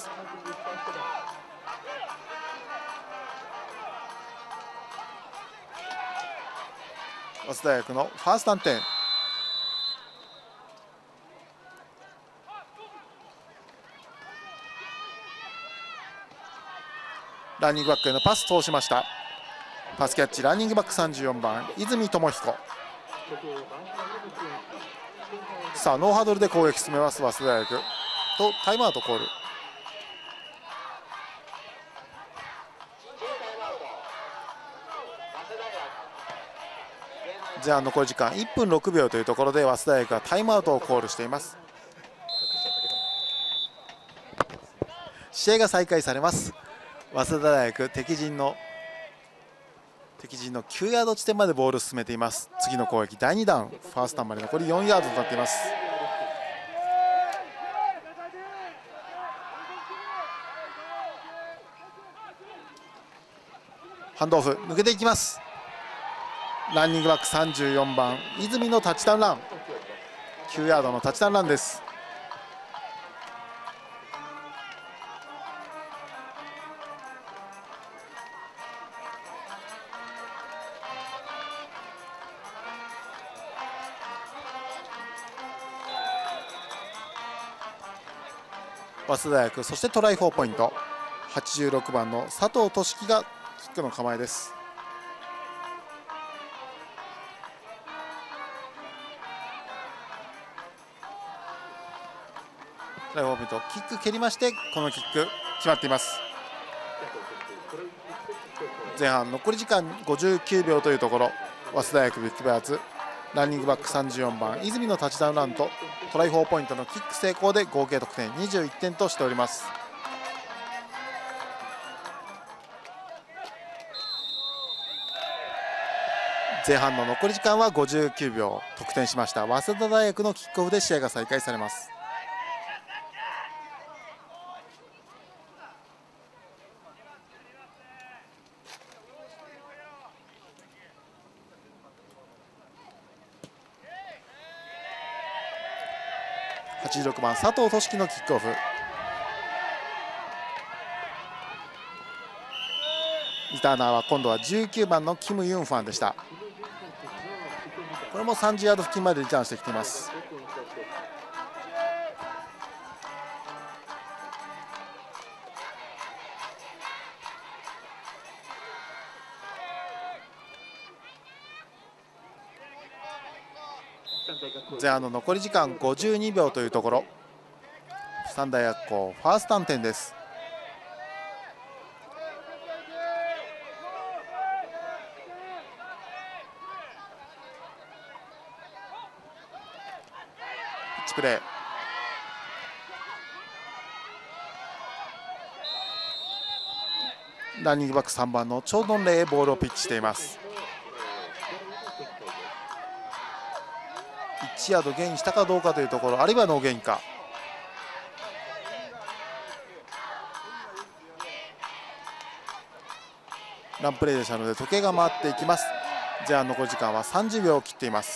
S6: 早稲田大学のファースト点。ランニングバックへのパス通しました。パスキャッチ、ランニングバックさんじゅうよんばん泉智彦。さあノーハドルで攻撃進めます早稲田大学とタイムアウトコール。前半残り時間いっぷんろくびょうというところで早稲田大学がタイムアウトをコールしています。試合が再開されます。早稲田大学敵陣の敵陣のきゅうヤード地点までボールを進めています。次の攻撃だいにダウン、ファーストダウンまで残りよんヤードとなっています。ハンドオフ抜けていきます。ランニングバックさんじゅうよんばん泉のタッチダウンラン、きゅうヤードのタッチダウンランです。早稲田大学、そしてトライフォーポイント、はちじゅうろくばんの佐藤俊樹がキックの構えです。トライフォーポイント、キック蹴りましてこのキック決まっています。前半残り時間ごじゅうきゅうびょうというところ、早稲田大学ビッグベアーズランニングバックさんじゅうよんばん泉のタッチダウンランとトライフォーポイントのキック成功で合計得点にじゅういってんとしております。前半の残り時間はごじゅうきゅうびょう、得点しました早稲田大学のキックオフで試合が再開されます。はちじゅうろくばん佐藤俊樹のキックオフ。リターナーは今度はじゅうきゅうばんのキム・ユンファンでした。これもさんじゅうヤード付近までリターンしてきています。前半の残り時間ごじゅうにびょうというところ、釜山大学校ファースト点です。ピッチプレー、ランニングバックさんばんのチョウドンレイへボールをピッチしています。 いちヤードゲインしたかどうかというところ、あるいはノーゲインか。ランプレーでしたので時計が回っていきます。前半残り時間はさんじゅうびょうを切っています。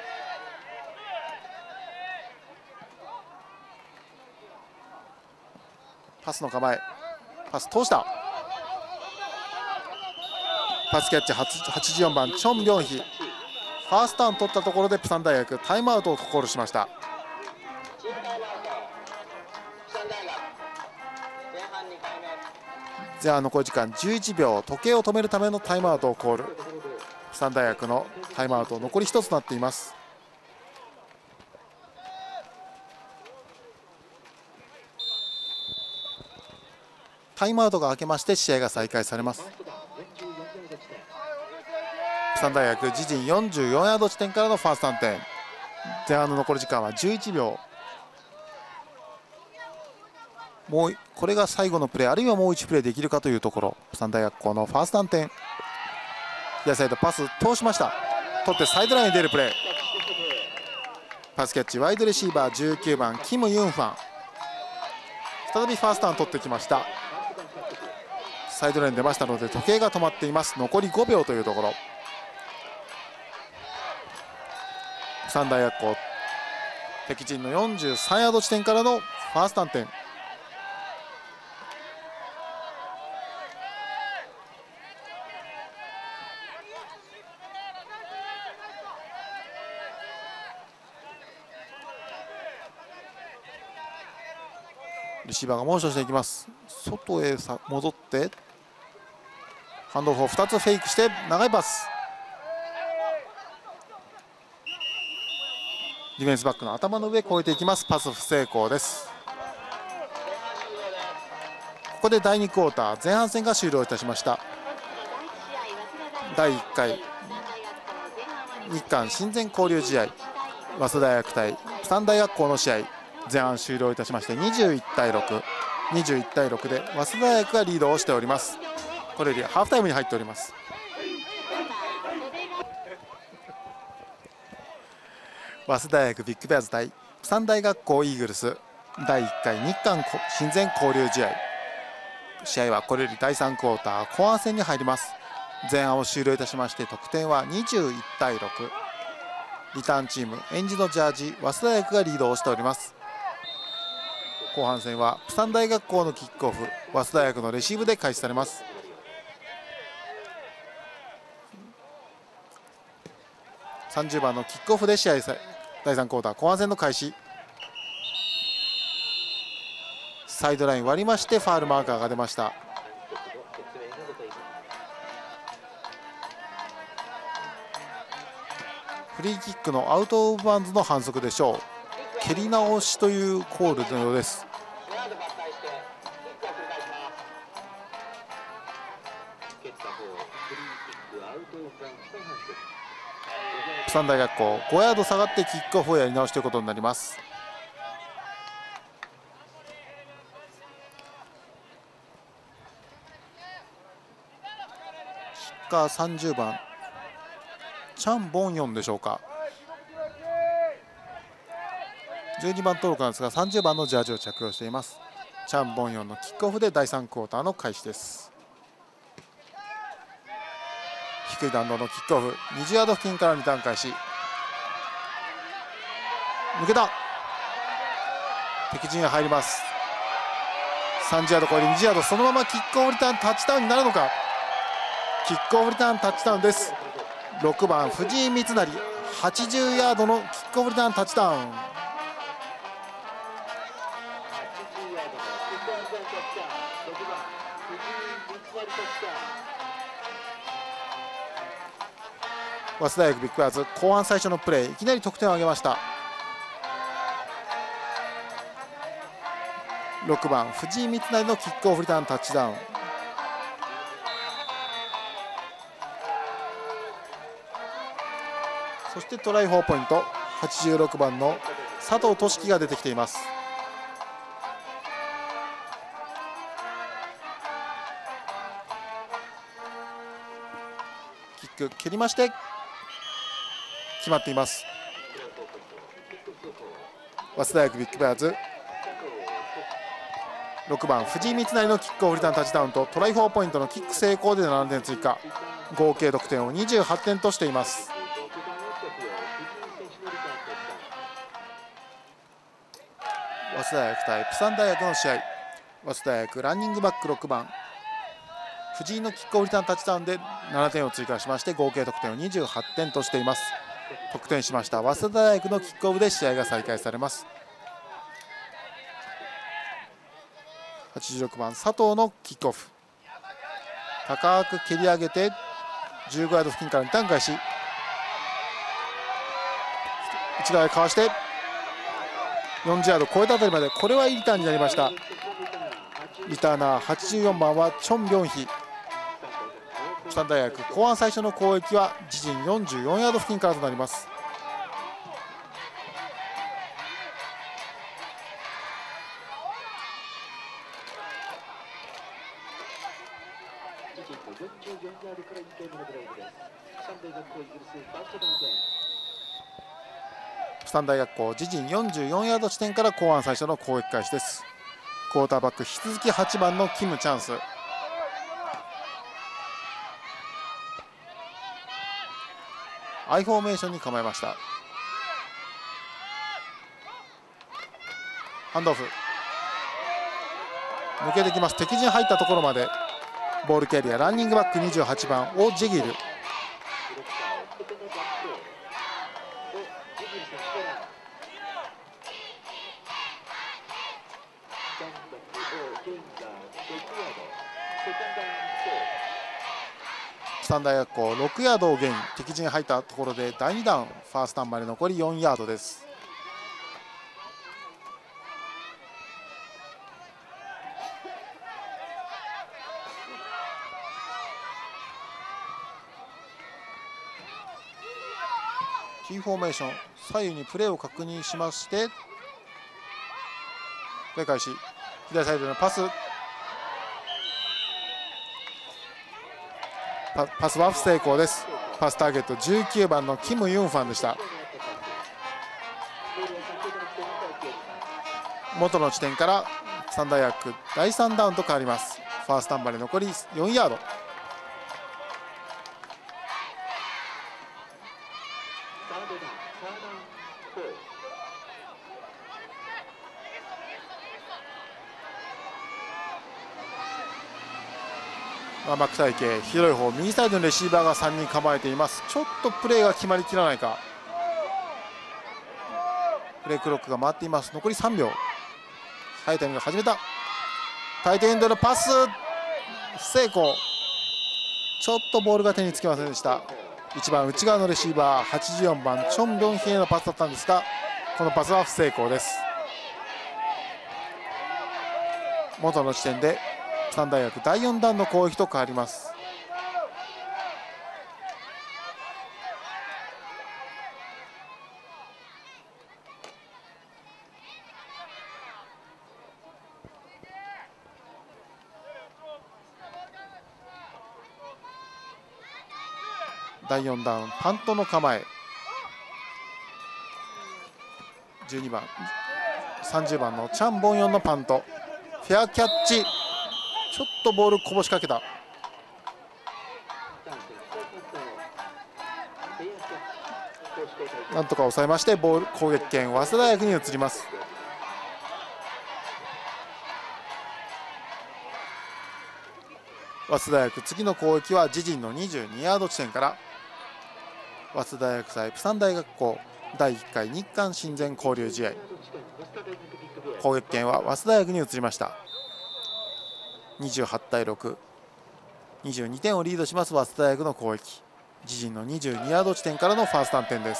S6: パスの構え、パス通した。パスキャッチはちじゅうよんばんチョン・ビョンヒ、ファーストダウン取ったところでプサン大学タイムアウトをコールしました。前半残り時間じゅういちびょう、時計を止めるためのタイムアウトをコール。プサン大学のタイムアウト残りひとつとなっています。タイムアウトが明けまして試合が再開されます。プサン大学自陣よんじゅうよんヤード地点からのファーストダウン点。前半の残り時間はじゅういちびょう。もうこれが最後のプレー、あるいはもういちプレーできるかというところ。プサン大学校のファーストダウン点。左サイドパス通しました。取ってサイドラインに出るプレー。パスキャッチワイドレシーバーじゅうきゅうばんキム・ユンファン。再びファーストダウン取ってきました。サイドラインに出ましたので時計が止まっています。残りごびょうというところ。プサン大学校敵陣のよんじゅうさんヤード地点からのファーストダウン点。リシーバーがモーションしていきます。外へさ戻ってハンドオフをふたつフェイクして長いパス。ディフェンスバックの頭の上越えていきます。パス不成功です。ここでだいにクォーター前半戦が終了いたしました。だいいっかい日韓親善交流試合、早稲田大学対プサン大学校の試合、前半終了いたしましてにじゅういちたいろく、にじゅういちたいろくで早稲田大学がリードをしております。これよりハーフタイムに入っております。早稲田大学ビッグベアーズ対プサン大学校イーグルスだいいっかい日韓親善交流試合、試合はこれよりだいさんクォーター後半戦に入ります。前半を終了いたしまして得点はにじゅういちたいろく、リターンチームエンジのジャージ早稲田大学がリードをしております。後半戦はプサン大学校のキックオフ、早稲田大学のレシーブで開始されます。さんじゅうばんのキックオフで試合さだいさんクォーター後半戦の開始。サイドライン割りましてファウルマーカーが出ました。フリーキックのアウトオブバウンズの反則でしょう。蹴り直しというコールのようです。プサン大学校ごヤード下がってキックオフをやり直しということになります。キッカーさんじゅうばんチャン・ボンヨンでしょうか。じゅうにばん登録なんですがさんじゅうばんのジャージを着用しています。チャン・ボンヨンのキックオフでだいさんクォーターの開始です。低い弾道のキックオフ、にじゅうヤード付近からにターン開始。抜けた。敵陣へ入ります。さんじゅうヤード超えてにじゅうヤード、そのままキックオフリターンタッチダウンになるのか。キックオフリターンタッチダウンです。ろくばん藤井光成、はちじゅうヤードのキックオフリターンタッチダウン。早稲田大学ビッグベアーズ後半最初のプレー、いきなり得点を挙げました。ろくばん藤井光成のキックオフリターンタッチダウン。そしてトライフォーポイント、はちじゅうろくばんの佐藤俊樹が出てきています。キック蹴りまして決まっています。 早稲田大学ビッグベアーズ。ろくばん藤井光成のキックオフリターンタッチダウンとトライフォーポイントのキック成功でななてん追加、合計得点をにじゅうはってんとしています。早稲田大学対釜山大学の試合、早稲田大学ランニングバックろくばん藤井のキックオフリターンタッチダウンでななてんを追加しまして合計得点をにじゅうはってんとしています。得点しました早稲田大学のキックオフで試合が再開されます。はちじゅうろくばん佐藤のキックオフ、高く蹴り上げてじゅうごヤード付近からにターン返し、内側へかわしてよんじゅうヤード超えたあたりまで、これはいいリターンになりました。リターナーはちじゅうよんばんはチョン・ビョンヒ。釜山大学後半最初の攻撃は自陣よんじゅうよんヤード付近からとなります。釜山大学校自陣よんじゅうよんヤード地点から後半最初の攻撃開始です。クォーターバック引き続きはちばんのキムチャンス。アイフォーメーションに構えました。ハンドオフ抜けてきます。敵陣入ったところまでボールキャリアランニングバックにじゅうはちばんオ・ジギル。釜山大学校ろくヤードをゲイン、敵陣入ったところでだいにダウン、ファーストターンまで残りよんヤードです。キーフォーメーション、左右にプレーを確認しましてプレー開始、左サイドのパス、パ, パスは不成功です。パスターゲットじゅうきゅうばんのキム・ユンファンでした。元の地点から釜山大学だいさんダウンと変わります。ファーストターンまで残りよんヤード。バック体系広い方、右サイドのレシーバーがさんにん構えています。ちょっとプレーが決まりきらないか。プレークロックが回っています。残りさんびょう。ハイタイムが始めた。タイトエンドのパス不成功。ちょっとボールが手につきませんでした。いちばん内側のレシーバーはちじゅうよんばんチョン・ビョンヒへのパスだったんですが、このパスは不成功です。元の地点で釜山大学だいよんダウンの攻撃と変わります。だいよんダウンパントの構え、じゅうにばんさんじゅうばんのチャン・ボンヨンのパント、フェアキャッチ、ちょっとボールこぼしかけた。なんとか抑えましてボール攻撃権早稲田大学に移ります。早稲田大学次の攻撃は自陣のにじゅうにヤード地点から。早稲田大学対釜山大学校だいいっかい日韓親善交流試合、攻撃権は早稲田大学に移りました。にじゅうはちたいろく、にじゅうにてんをリードします早稲田大学の攻撃。自陣のにじゅうにヤード地点からのファーストターン点です。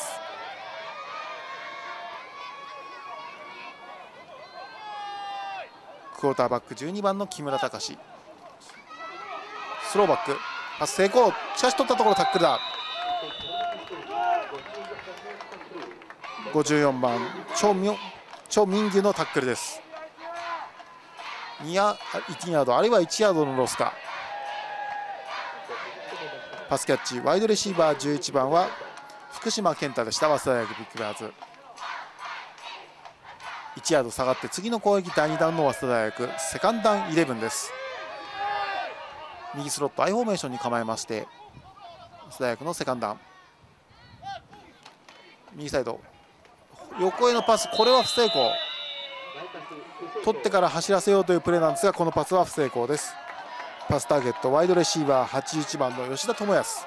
S6: クォーターバックじゅうにばんの木村隆、スローバックパス成功。しかし取ったところタックルだ。ごじゅうよんばんチョ・ミョ、チョ・ミンギュのタックルです。にヤードあるいはいちヤードのロスか。パスキャッチワイドレシーバーじゅういちばんは福島健太でした。早稲田大学ビッグベアーズ。 いちヤード下がって次の攻撃だいにダウンの早稲田大学セカンドダウンイレブンです。右スロット アイ フォーメーションに構えまして早稲田大学のセカンドダウン、右サイド横へのパス、これは不成功。取ってから走らせようというプレーなんですが、このパスは不成功です。パスターゲットワイドレシーバーはちじゅういちばんの吉田智康。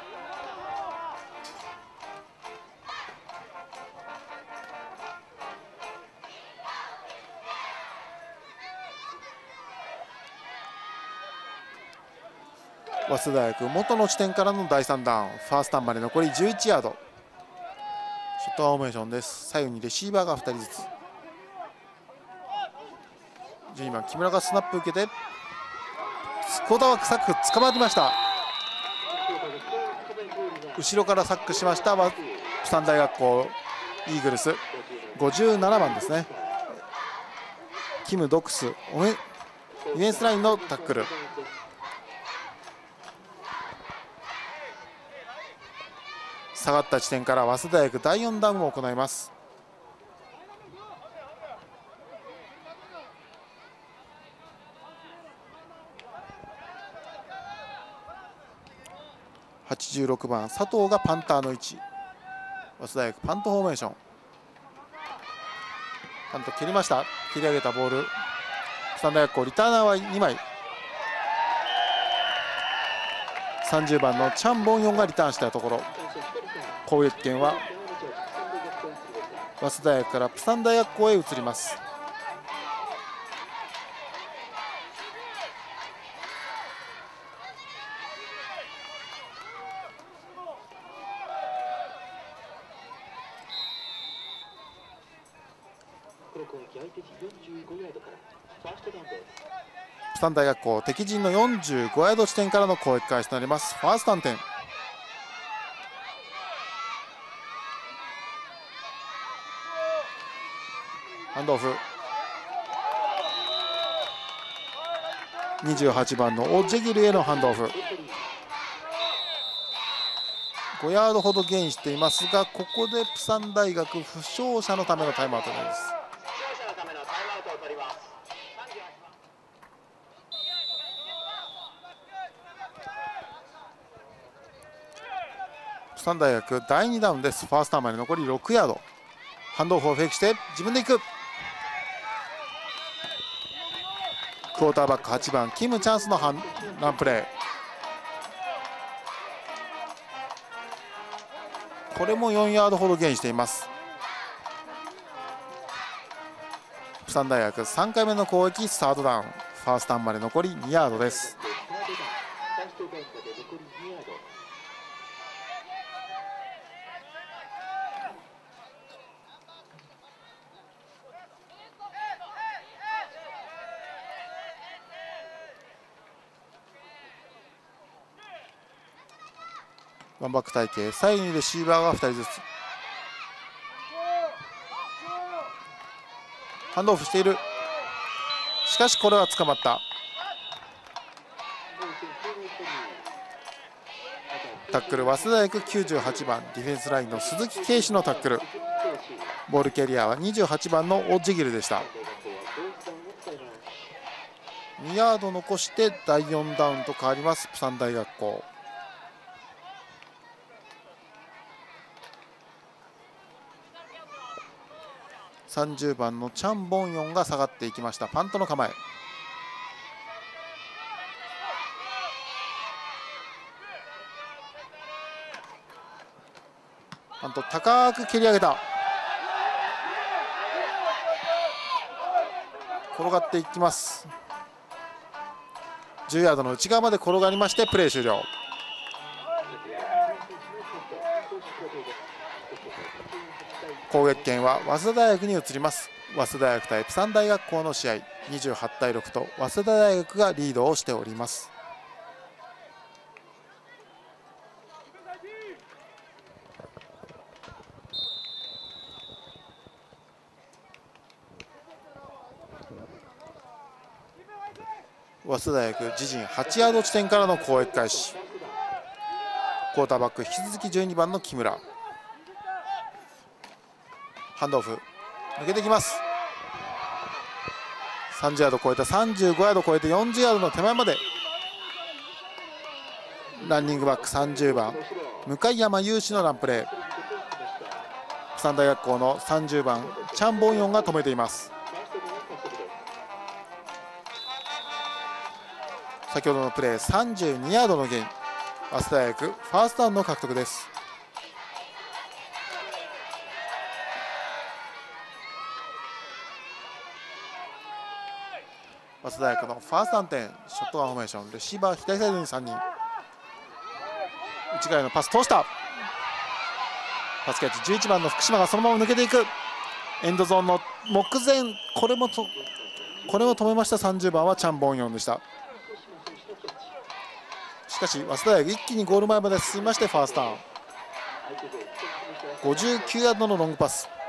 S6: 早稲田大学元の地点からのだいさんダウン、ファーストターンまで残りじゅういちヤード。ショットフォーメーションです。左右にレシーバーがふたりずつ。じゅうにばん木村がスナップ受けてクォーターバックサック捕まりました。後ろからサックしました釜山大学校イーグルスごじゅうななばんですね。キム・ドクスオフェディフェンスラインのタックル。下がった地点から早稲田大学だいよんダウンを行います。はちじゅうろくばん佐藤がパンターの位置。早稲田大学パントフォーメーション、パント蹴りました。蹴り上げたボール、釜山大学校リターナーはにまい。さんじゅうばんのチャン・ボンヨンがリターンしたところ、攻撃権は早稲田大学から釜山大学校へ移ります。釜山大学校敵陣のよんじゅうごヤード地点からの攻撃開始となります。ファースト点。ハンドオフ。にじゅうはちばんのオジェギルへのハンドオフ。ごヤードほどゲインしていますが、ここで釜山大学負傷者のためのタイムアウトです。釜山大学だいにダウンです。ファーストターンまで残りろくヤード。ハンドオフをフェイクして自分でいく。クォーターバックはちばんキムチャンスのランプレー、これもよんヤードほどゲインしています。釜山大学さんかいめの攻撃サードダウン、ファーストターンまで残りにヤードです。ワンバック体系、左右にレシーバーがふたりずつ。ハンドオフしている。しかしこれは捕まった。タックル早稲田大学きゅうじゅうはちばんディフェンスラインの鈴木圭司のタックル。ボールキャリアーはにじゅうはちばんのオッジギルでした。にヤード残してだいよんダウンと変わります釜山大学校。さんじゅうばんのチャン・ボンヨンが下がっていきました。パントの構え。パント高く蹴り上げた。転がっていきます。じゅうヤードの内側まで転がりましてプレー終了。攻撃権は早稲田大学に移ります。早稲田大学対釜山大学校の試合、にじゅうはちたいろくと早稲田大学がリードをしております。早稲田大学自陣はちヤード地点からの攻撃開始。クォーターバック引き続きじゅうにばんの木村。ハンドオフ抜けてきます。 さんじゅうヤード超えた、さんじゅうごヤード超えてよんじゅうヤードの手前までランニングバックさんじゅうばん向山雄志のランプレー、釜山大学校のさんじゅうばんチャン・ボンヨンが止めています。先ほどのプレーさんじゅうにヤードのゲイン、早稲田大学ファーストダウンの獲得です。早稲田大学のファーストダウン点、ショットガンフォーメーション、レシーバー左サイドにさんにん、内側へのパス通した、パスキャッチじゅういちばんの福島がそのまま抜けていく、エンドゾーンの目前、これもとこれも止めました。さんじゅうばんはチャン・ボンヨンでした。しかし早稲田大学一気にゴール前まで進みましてファーストダウン、ごじゅうきゅうヤードのロングパス、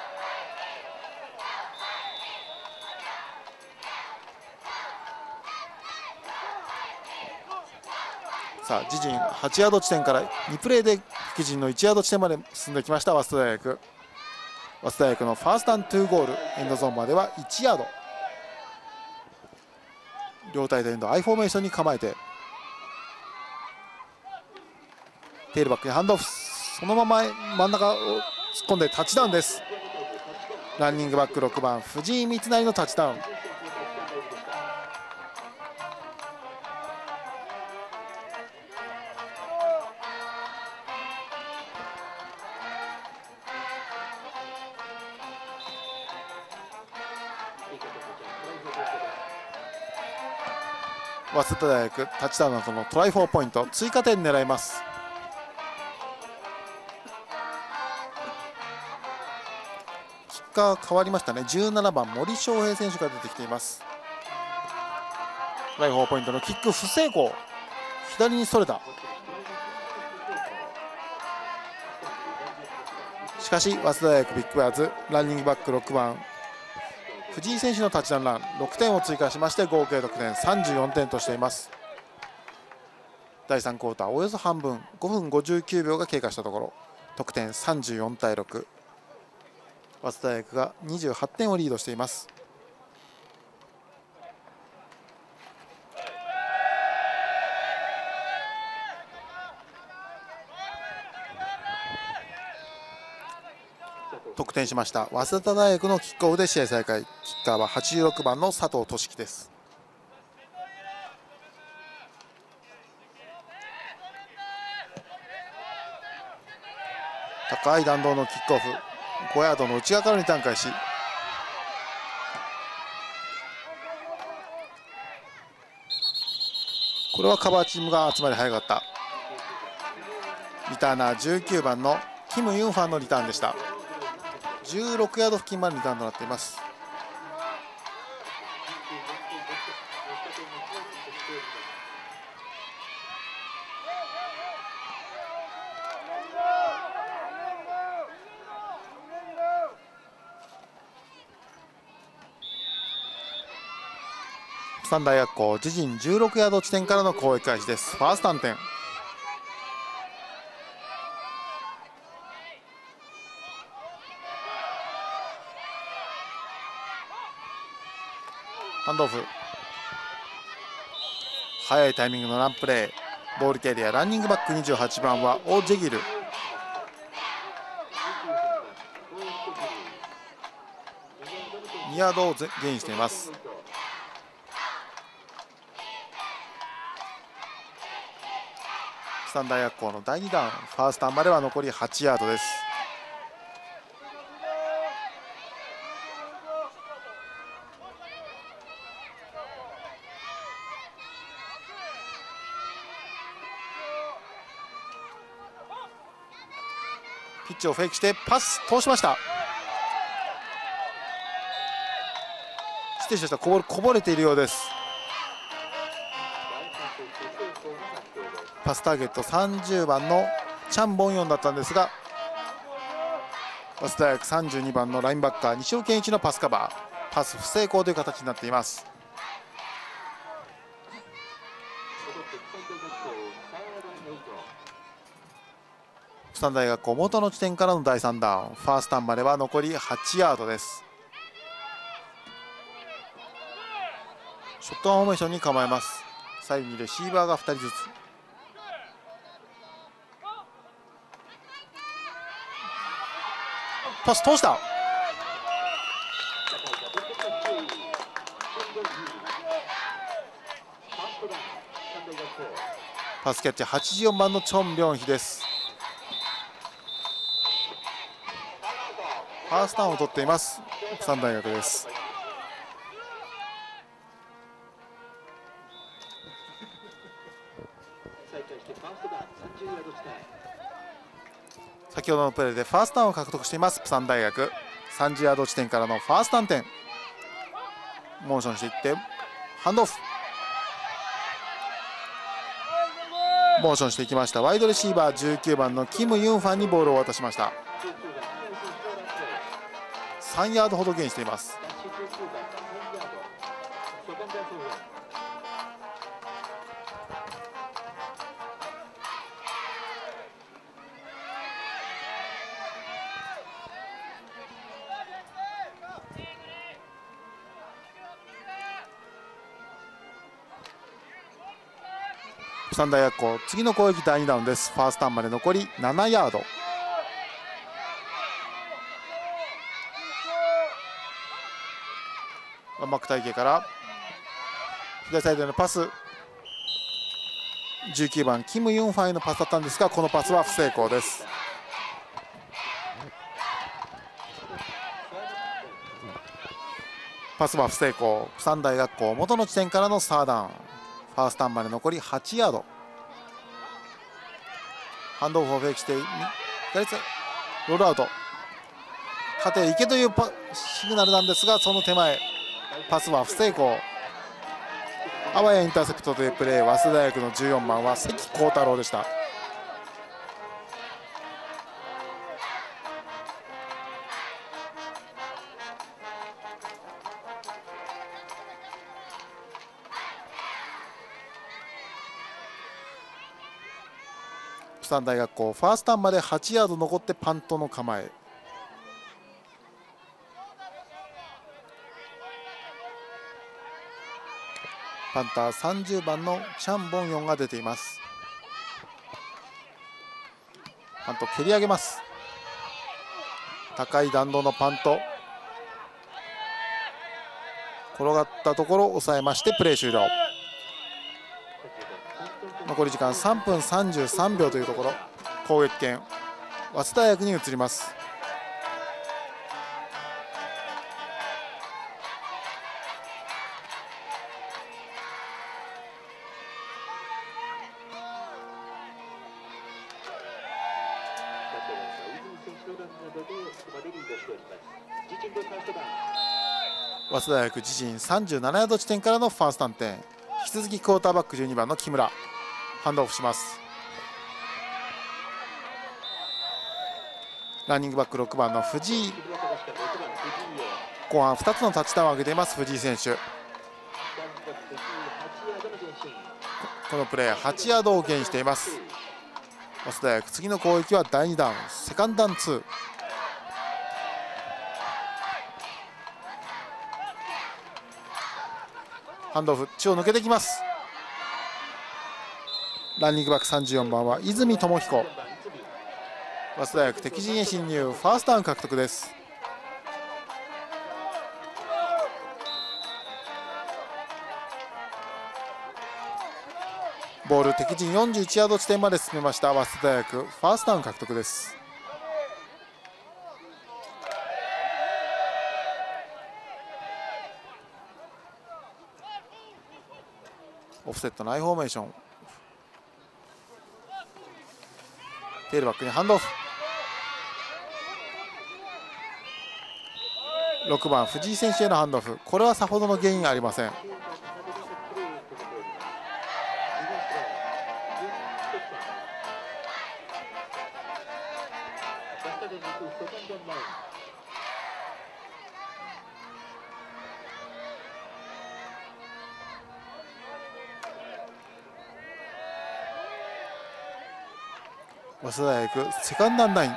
S6: さあ自陣はちヤード地点からにプレーで敵陣のいちヤード地点まで進んできました早稲田大学。早稲田大学のファーストダウンツーゴール、エンドゾーンまではいちヤード、両タイトエンドアイフォーメーションに構えて、テールバックにハンドオフ、そのまま真ん中を突っ込んでタッチダウンです。ランニングバックろくばん藤井三成のタッチダウン、早稲田大学タッチダウンのそのトライフォーポイント追加点狙います。キッカー変わりましたね。じゅうななばん森翔平選手が出てきています。トライフォーポイントのキック不成功、左にそれた。しかし早稲田大学ビッグベアーズランニングバックろくばん藤井選手のタッチダウンランろくてんを追加しまして合計得点さんじゅうよんてんとしています。だいさんクォーターおよそ半分ごふんごじゅうきゅうびょうが経過したところ、得点さんじゅうよんたいろく、早稲田大学がにじゅうはってんをリードしています。得点しました早稲田大学のキックオフで試合再開、キッカーははちじゅうろくばんの佐藤俊樹です。高い弾道のキックオフ、ごヤードの内側からにターン開始、これはカバーチームが集まり早かった。リターナーじゅうきゅうばんのキム・ユンファンのリターンでした。じゅうろくヤード付近までリターンとなっています。釜山大学校自陣じゅうろくヤード地点からの攻撃開始です。ファーストダウン点、ハンドオフ、早いタイミングのランプレー、ボールキャリアランニングバックにじゅうはちばんはオー・ジェギル、にヤードをゲインしています。釜山大学校のだいにダウン、ファーストダウンまでは残りはちヤードです。ピッチをフェイクしてパス通しました。失礼しました、こぼれ、こぼれているようです。パスターゲットさんじゅうばんのチャン・ボンヨンだったんですが、早稲田大学さんじゅうにばんのラインバッカー西尾健一のパスカバー、パス不成功という形になっています。釜山大学校元の地点からのだいさんダウン、ファーストダウンまでは残りはちヤードです。 ショットガンフォーメーションに構えます。左右にレシーバーがふたりずつ。パス通した。パスキャッチはちじゅうよんばんのチョン・ビョンヒです。ファーストダウンを取っています釜山大学です。先ほどのプレーでファーストダウンを獲得しています釜山大学。さんじゅうヤード地点からのファーストダウン点、モーションしていってハンドオフ、モーションしていきました。ワイドレシーバーじゅうきゅうばんのキム・ユンファンにボールを渡しました。さんヤードほどゲインしています。釜山大学校、次の攻撃だいにダウンです。ファーストターンまで残りななヤード。ワンバック体系から左サイドへのパス、じゅうきゅうばんキム・ユンファンへのパスだったんですが、このパスは不成功です。パスは不成功。釜山大学校、元の地点からのサーダウン。ファーストターンまで残りはちヤード。ハンドオフをフェイクして左サイドロールアウト、縦へ行けというパシグナルなんですが、その手前パスは不成功。あわやインターセプトというプレー、早稲田大学のじゅうよんばんは関幸太郎でした。釜山大学校、ファーストターンまではちヤード残ってパントの構え。パンターさんじゅうばんのチャン・ボンヨンが出ています。パント蹴り上げます。高い弾道のパント、転がったところを抑えましてプレー終了。残り時間さんぷんさんじゅうさんびょうというところ、攻撃権早稲田大学に移ります。早稲田大学自陣さんじゅうななヤード地点からのファーストターン点、引き続きクォーターバックじゅうにばんの木村、ハンドオフします。ランニングバックろくばんの藤井、後半ふたつのタッチダウンを上げています藤井選手。このプレーはちヤードをゲインしています。早稲田大学、次の攻撃はだいにダウン、セカンドダウンツー。ハンドオフ、血を抜けてきます。ランニングバックさんじゅうよんばんは泉智彦。早稲田大学敵陣へ侵入、ファーストダウン獲得です。ボール敵陣よんじゅういちヤード地点まで進めました早稲田大学、ファーストダウン獲得です。オフセットのアイフォーメーション、テールバックにハンドオフ。ろくばん藤井選手へのハンドオフ、これはさほどのゲインがありません。早稲田大学セカンドアンダイン、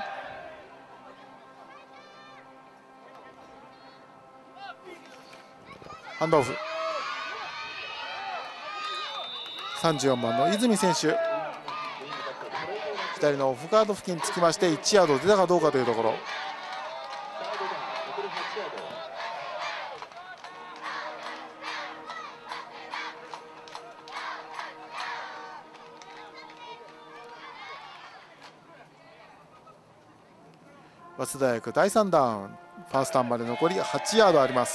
S6: ハンドオフ、 さんじゅうよんばんの泉選手、左のオフガード付近につきましていちヤード出たかどうかというところ。早稲田大学だいさんダウン、ファーストアンまで残りはちヤードあります。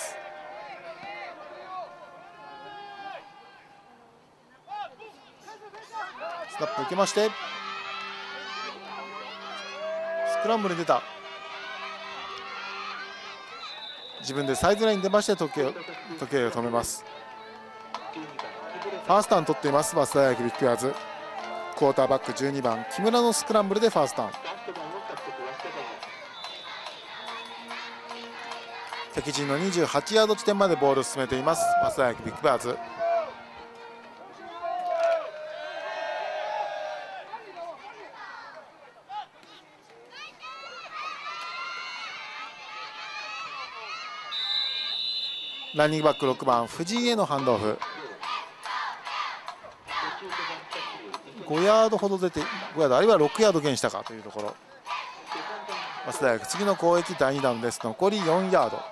S6: スナップ受けましてスクランブルに出た。自分でサイドラインに出まして時計を時計を止めます。ファーストアン取っています早稲田大学ビッグアーズ。クォーターバックじゅうにばん木村のスクランブルでファーストアン。敵陣のにじゅうはちヤード地点までボールを進めています早稲田大学ビッグバーズ。ランニングバックろくばん藤井へのハンドオフ。ごヤードほど出てごヤードあるいはろくヤード減したかというところ。早稲田大学次の攻撃だいにダウンです。残りよんヤード。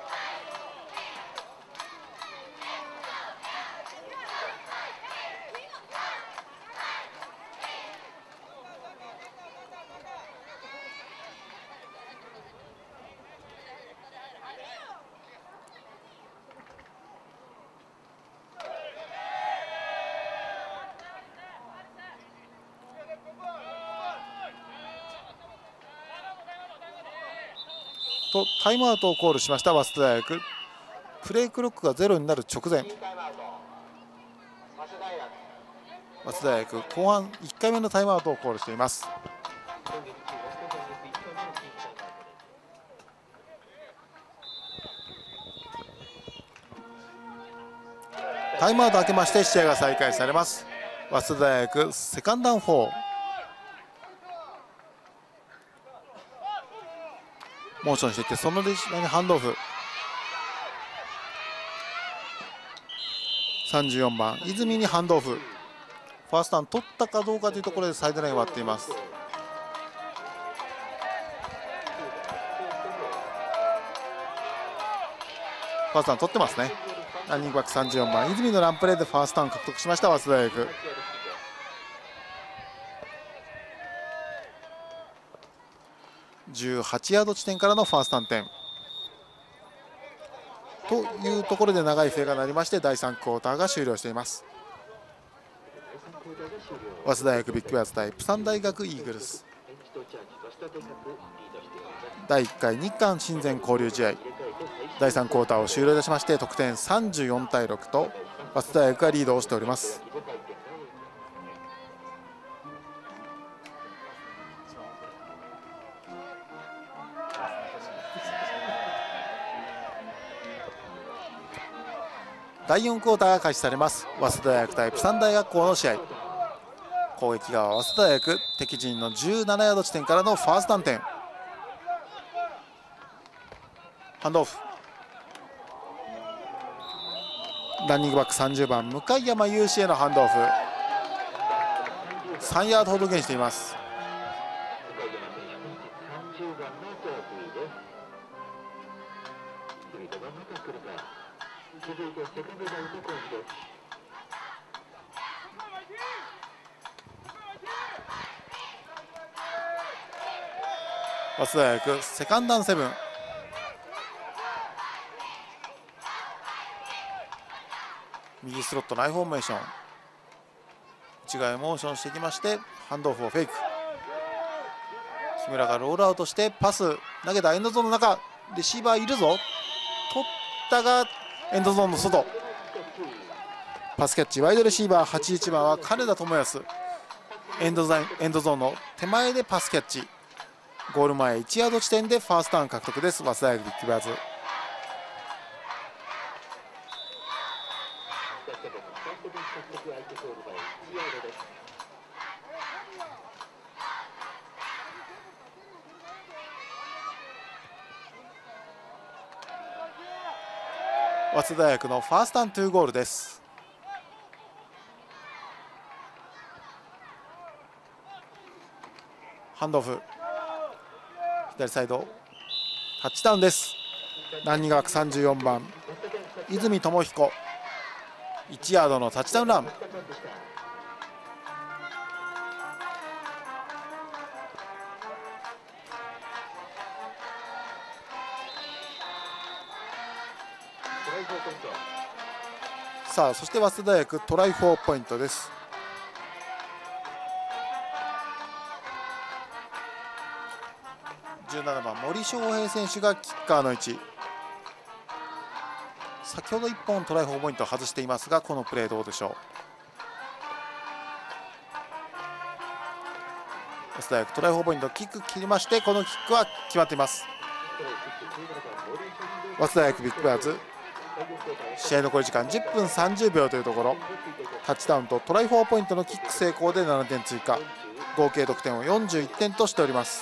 S6: とタイムアウトをコールしました早稲田大学。プレークロックがゼロになる直前、早稲田大学後半いっかいめのタイムアウトをコールしています。タイムアウト明けまして試合が再開されます。早稲田大学セカンドダウンフォー。モーションしていってそのレシーバーにハンドオフ。さんじゅうよんばん泉にハンドオフ。ファーストアン取ったかどうかというところでサイドラインを割っています。ファーストアン取ってますね。ランニングバックさんじゅうよんばん泉のランプレーでファーストアン獲得しました早稲田大学。じゅうはちヤード地点からのファーストアン点というところで長い笛が鳴りましてだいさんクォーターが終了しています。早稲田大学ビッグベアーズ対プサン大学イーグルスだいいっかい日韓親善交流試合だいさんクォーターを終了いたしまして得点さんじゅうよんたいろくと早稲田大学がリードをしております。だいよんクォーターが開始されます。早稲田大学対プサン大学校の試合。攻撃側早稲田大学敵陣のじゅうななヤード地点からのファーストアン点。ハンドオフ。ランニングバックさんじゅうばん向山雄志へのハンドオフ。さんヤードほど減しています。早稲田大学セカンドダウンセブン。右スロット内フォーメーション内側へモーションしてきましてハンドオフをフェイク。木村がロールアウトしてパス投げたエンドゾーンの中レシーバーいるぞ取ったがエンドゾーンの外パスキャッチワイドレシーバーはちじゅういちばんは金田智康。エンドザインエンドゾーンの手前でパスキャッチゴール前いちヤード地点でファーストダウン獲得です。早稲田大学ビッグベアーズ。早稲田大学のファーストダウントゥーゴールです。 ハンドオフ、左サイドタッチダウンです。ランニングバックさんじゅうよんばん泉智彦、いちヤードのタッチダウンラン。さあそして早稲田大学トライフォーポイントです。じゅうななばん森翔平選手がキッカーの位置。先ほどいっぽんトライフォーポイントを外していますが、このプレーどうでしょう。早稲田大学トライフォーポイントキック切りまして、このキックは決まっています。早稲田大学ビッグベアーズ、試合残り時間じゅっぷんさんじゅうびょうというところ、タッチダウンとトライフォーポイントのキック成功でななてん追加、合計得点をよんじゅういってんとしております。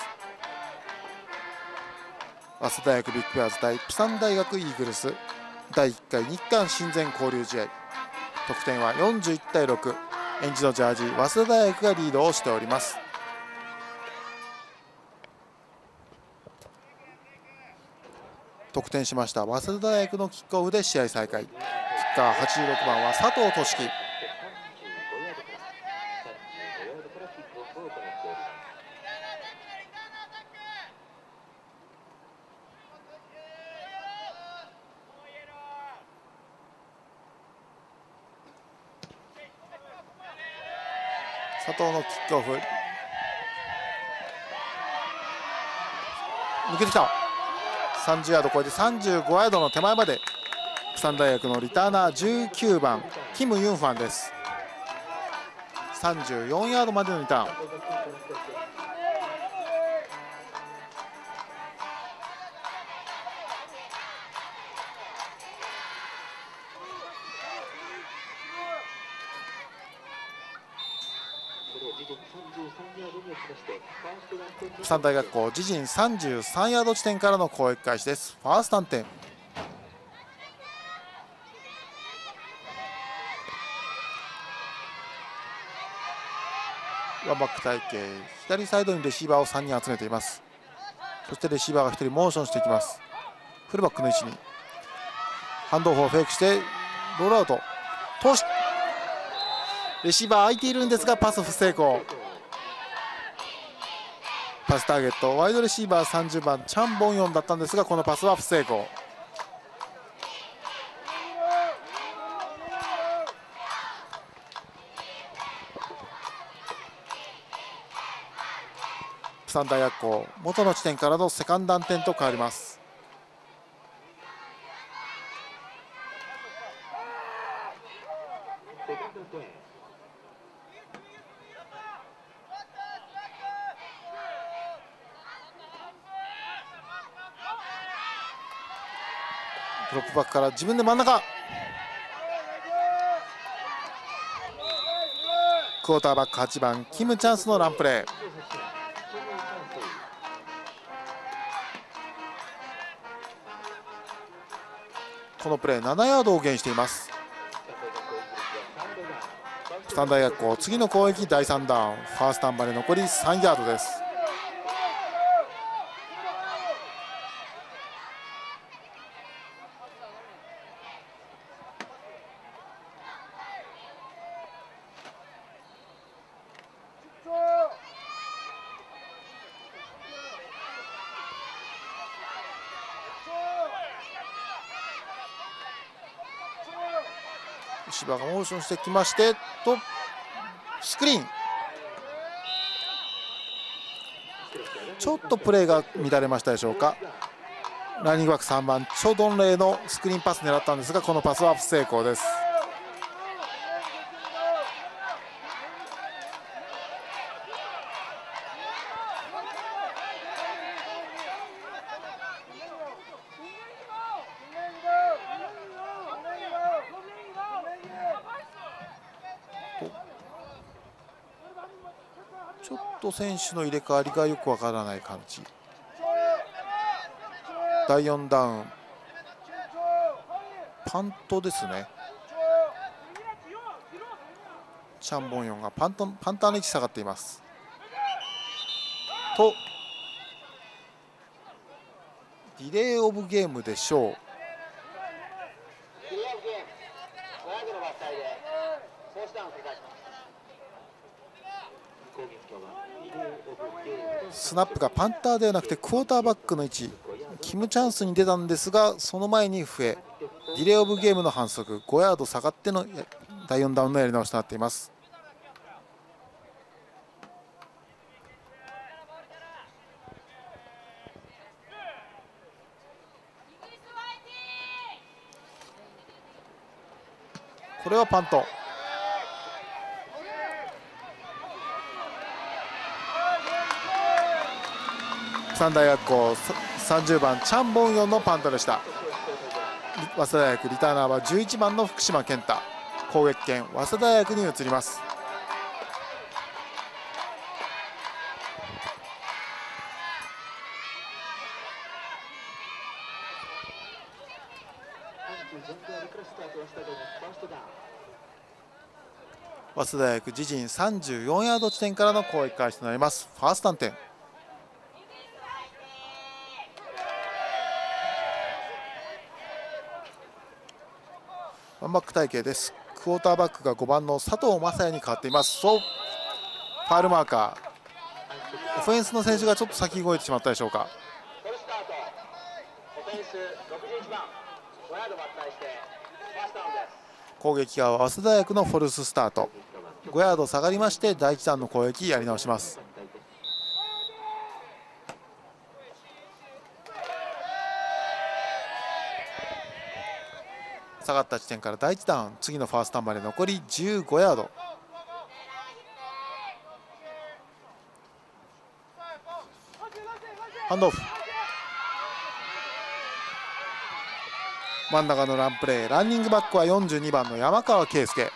S6: 早稲田大学ビッグベアーズ対プサン大学イーグルスだいいっかい日韓親善交流試合、得点はよんじゅういちたいろく、えんじのジャージ早稲田大学がリードをしております。得点しました早稲田大学のキックオフで試合再開。キッカーはちじゅうろくばんは佐藤俊樹。佐藤のキックオフ抜けてきた。さんじゅうヤード超えてさんじゅうごヤードの手前まで、プサン大学のリターナーじゅうきゅうばんキム・ユンファンです。さんじゅうよんヤードまでのリターン。プサン大学校自陣さんじゅうさんヤード地点からの攻撃開始です。ファースト点。ワンバック体系、左サイドにレシーバーをさんにん集めています。そしてレシーバーがひとりモーションしていきます。フルバックの位置にハンドオフをフェイクしてロールアウト通し、レシーバー空いているんですがパス不成功。パスターゲットワイドレシーバーさんじゅうばんチャン・ボンヨンだったんですが、このパスは不成功。プサン大学校元の地点からのセカンド点と変わります。ドロップバックから自分で真ん中、クォーターバックはちばんキム・チャンスのランプレー。このプレーななヤードをゲインしています。プサン大学校次の攻撃だいさんダウン、ファーストアンバーで残りさんヤードです。芝がモーションしてきましてとスクリーン、ちょっとプレーが乱れましたでしょうか。ランニングバックさんばんチョ・ドンレイのスクリーンパス狙ったんですが、このパスは不成功です。ちょっと選手の入れ替わりがよくわからない感じ。だいよんダウン、パントですね。チャン・ボンヨンがパントパンターの位置下がっています。 とディレイオブゲームでしょう。スナップがパンターではなくてクォーターバックの位置、キムチャンスに出たんですが、その前に笛、ディレイオブゲームの反則、ごヤード下がってのだいよんダウンのやり直しとなっています。これはパント。三大学校さんじゅうばんチャン・ボンヨンのパントでした。早稲田大学リターナーはじゅういちばんの福島健太。攻撃権早稲田大学に移ります。早稲田大学自陣さんじゅうよんヤード地点からの攻撃開始となります。ファースト点。ワンバック体系です。クォーターバックがごばんの佐藤雅也に変わっています。そう、ファウルマーカー、オフェンスの選手がちょっと先動いてしまったでしょうか。攻撃は早稲田大学のフォルススタート。ごヤード下がりましてだいいちだんの攻撃やり直します。下がった地点からだいいちダウン、次のファーストターンまで残りじゅうごヤード。ハンドオフ、真ん中のランプレー、ランニングバックはよんじゅうにばんの山川圭介。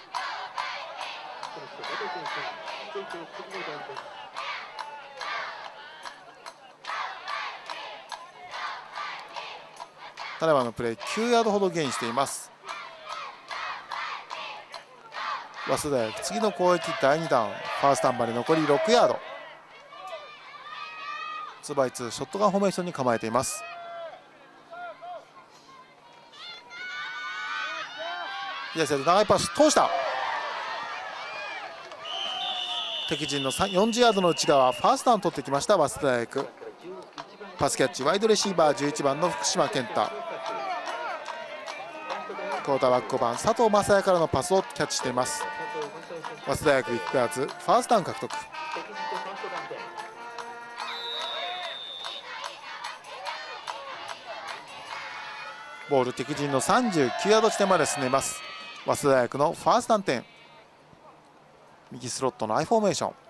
S6: ななばんのプレーきゅうヤードほどゲインしています。早稲田大学次の攻撃だいにダウン、ファーストターンまで残りろくヤード。ツーバイツーショットガンフォーメーションに構えています。左サイド長いパス通した。敵陣のよんじゅうヤードの内側、ファーストダウン取ってきました早稲田大学。パスキャッチ、ワイドレシーバーじゅういちばんの福島健太。クォーターバックごばん佐藤雅也からのパスをキャッチしています。早稲田大学ビッグプレーズファーストダウン獲得。ボール敵陣のさんじゅうきゅうヤード地点まで進んでいます。早稲田大学のファーストダウン点、右スロットのアイフォーメーション。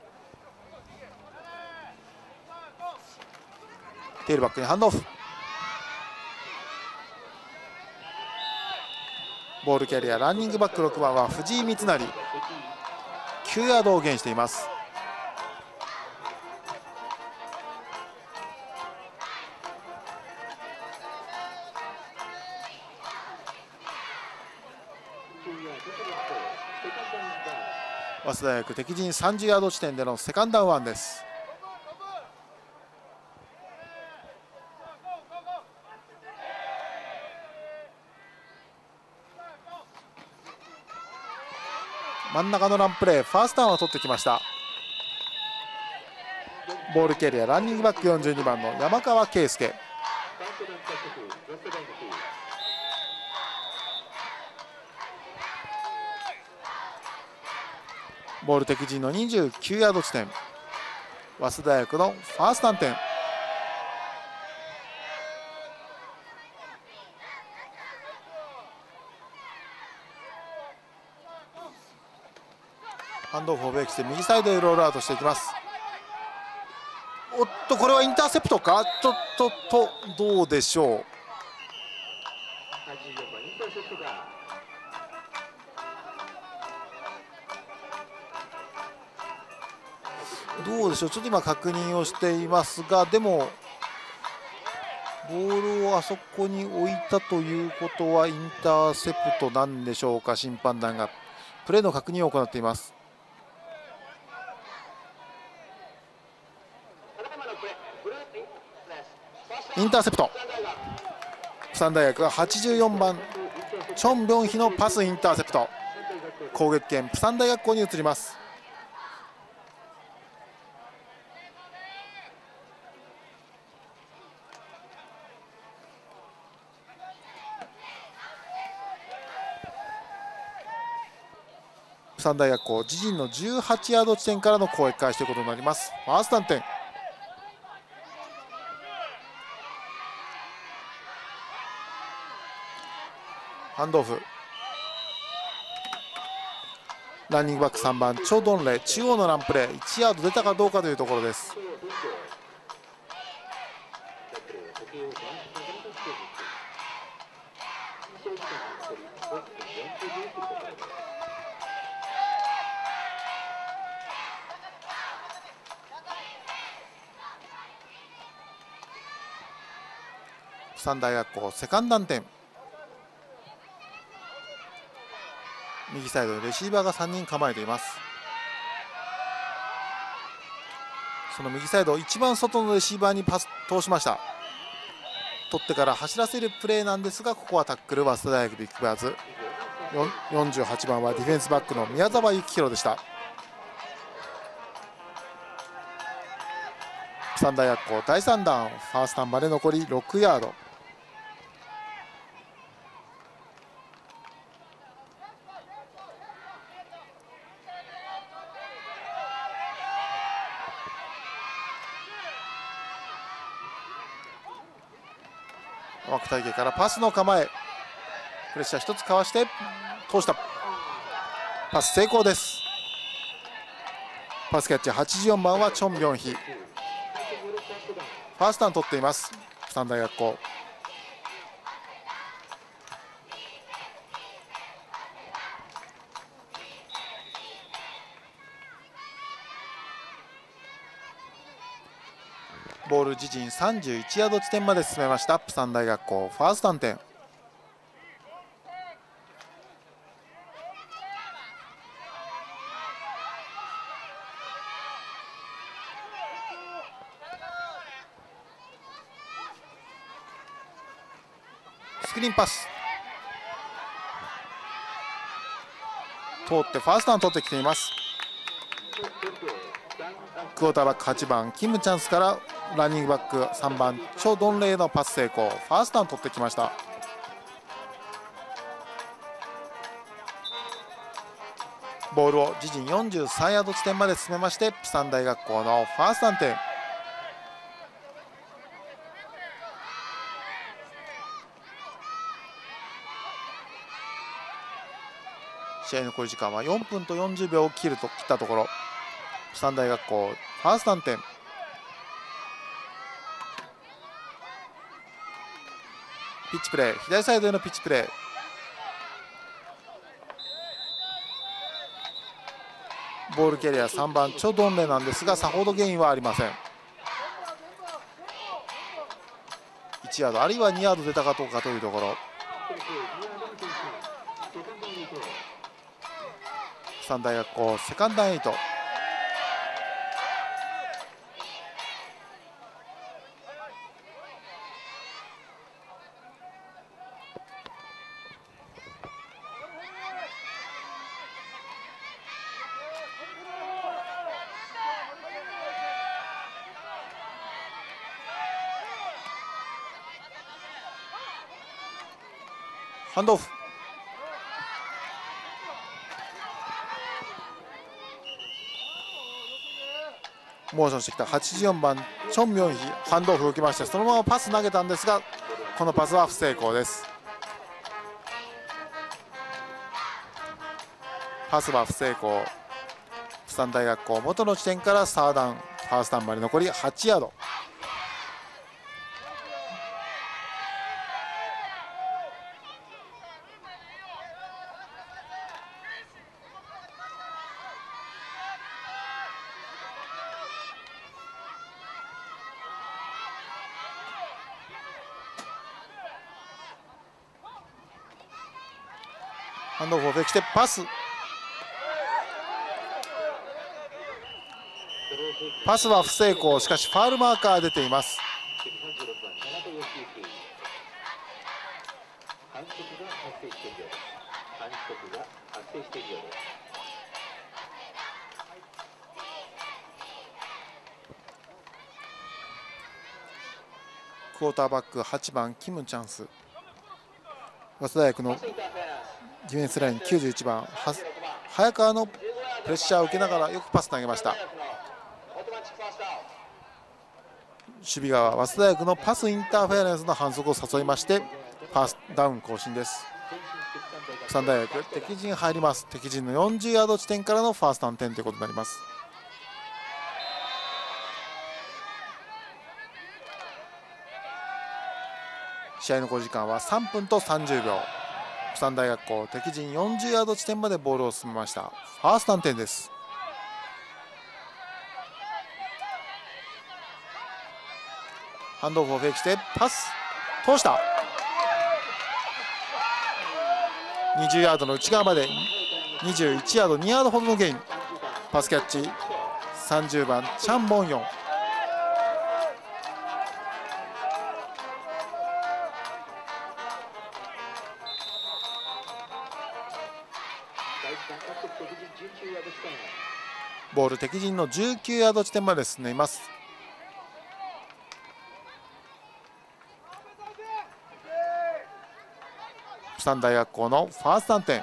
S6: テールバックにハンドオフ。ボールキャリアランニングバックろくばんは藤井光成、きゅうヤードをゲインしています。早稲田大学敵陣さんじゅうヤード地点でのセカンドダウンワンです。真ん中のランプレー、ファーストダウンを取ってきました。ボールキャリアランニングバックよんじゅうにばんの山川圭介。ボール敵陣のにじゅうきゅうヤード地点、早稲田大学のファーストダウン点。ハンドオフをベイクして右サイドへロールアウトしていきます。おっと、これはインターセプトか、ちょっととどうでしょう。どうでしょう、ちょっと今確認をしていますが、でもボールをあそこに置いたということはインターセプトなんでしょうか。審判団がプレーの確認を行っています。 インターセプト。釜山大学ははちじゅうよんばんチョン・ビョンヒのパスインターセプト。攻撃権釜山大学校に移ります。釜山大学校自陣のじゅうはちヤード地点からの攻撃開始ということになります。ファースト点。ハンドオフ。ランニングバックさんばんチョ・ドンレイ、中央のランプレーいちヤード出たかどうかというところです。釜山大学校セカンド点。右サイドにレシーバーがさんにん構えています。その右サイド一番外のレシーバーにパス通しました。取ってから走らせるプレーなんですが、ここはタックル早稲田大学ビッグベアーズ。よんじゅうはちばんはディフェンスバックの宮澤幸宏でした。釜山大学校だいさんダウン、ファーストまで残りろくヤード。枠体系からパスの構え、プレッシャー一つかわして通した。パス成功です。パスキャッチはちじゅうよんばんはチョン・ビョンヒ。ファーストダウン取っています釜山大学校。ボール自陣さんじゅういちヤード地点まで進めました釜山大学校。ファースト点。スクリーンパス通ってファーストダウン取ってきています。クォーターバックはちばんキム・チャンスからランニングバックさんばんチョ・ドンレイのパス成功。ファーストダウン取ってきました。ボールを自陣よんじゅうさんヤード地点まで進めまして釜山大学校のファースト点。試合残り時間はよんぷんとよんじゅうびょうを切ると切ったところ、釜山大学校ファースト点。ピッチプレー、左サイドへのピッチプレー。ボールキャリアさんばんチョ・ドンレなんですが、さほどゲインはありません。いちヤードあるいはにヤード出たかどうかというところ。釜山大学校セカンドエイト。ハンドオフ。モーションしてきたはちじゅうよんばんチョン・ミョンヒ、ハンドオフを受けまして、そのままパス投げたんですが、このパスは不成功です。パスは不成功。釜山大学校元の地点からサーダウン、ファーストダウンまで残りはちヤード。ハンドオフをフェイクしてパス。パスは不成功。しかしファウルマーカー出ています。
S5: 反則が発生しているようです。反則が発生しているようです。
S6: クォーターバックはちばんキムチャンス、早稲田大学のディフェンスラインきゅうじゅういちばんは早川のプレッシャーを受けながらよくパス投げました。守備側、早稲田大学のパスインターフェアレンスの反則を誘いましてファーストダウン更新です。釜山大学敵陣入ります。敵陣のよんじゅうヤード地点からのファースト点ということになります。試合のごじかんはさんぷんとさんじゅうびょう。釜山大学校敵陣よんじゅうヤード地点までボールを進めました。ファースト点です。ハンドオフをフェイクしてパス通した。にじゅうヤードの内側までにじゅういちヤードにヤードほどのゲイン。パスキャッチさんじゅうばんチャン・ボンヨン。ボール敵陣のじゅうきゅうヤード地点まで進んでいます。釜山大学校のファースト点。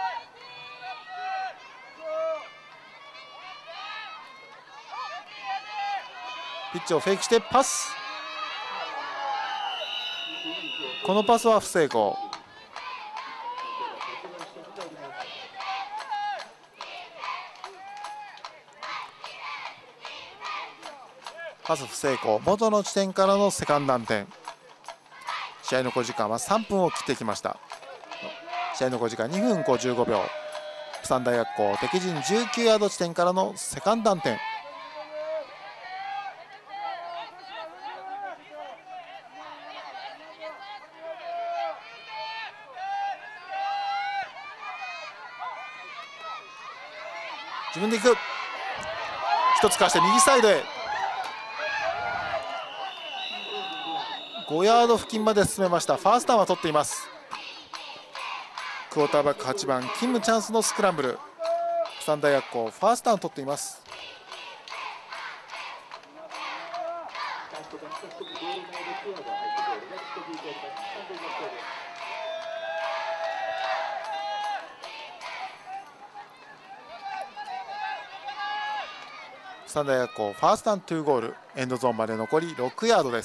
S6: ピッチをフェイクしてパス、このパスは不成功。パス不成功、元の地点からのセカンド点。試合のごじかんはさんぷんを切ってきました。試合のごじかんにふんごじゅうごびょう。釜山大学校敵陣じゅうきゅうヤード地点からのセカンド点。自分で行く、一つかして右サイドへ。ごヤード付近まで進めました。ファーストターンは取っています。クォーターバックはちばんキムチャンスのスクランブル。釜山大学校ファーストターンを取っています。釜山大学校ファーストターントゥーゴール。エンドゾーンまで残りろくヤードです。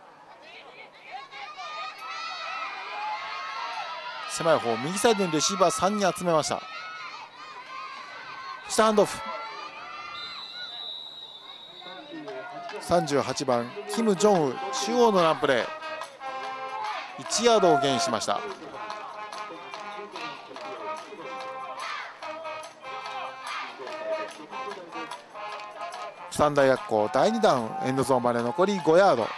S6: 狭い方右サイドにレシーバーさんにん集めました。下ハンドオフ。さんじゅうはちばんキム・ジョンウ中央のランプレーいちヤードをゲインしました。釜山大学校だいにダウン、エンドゾーンまで残りごヤード。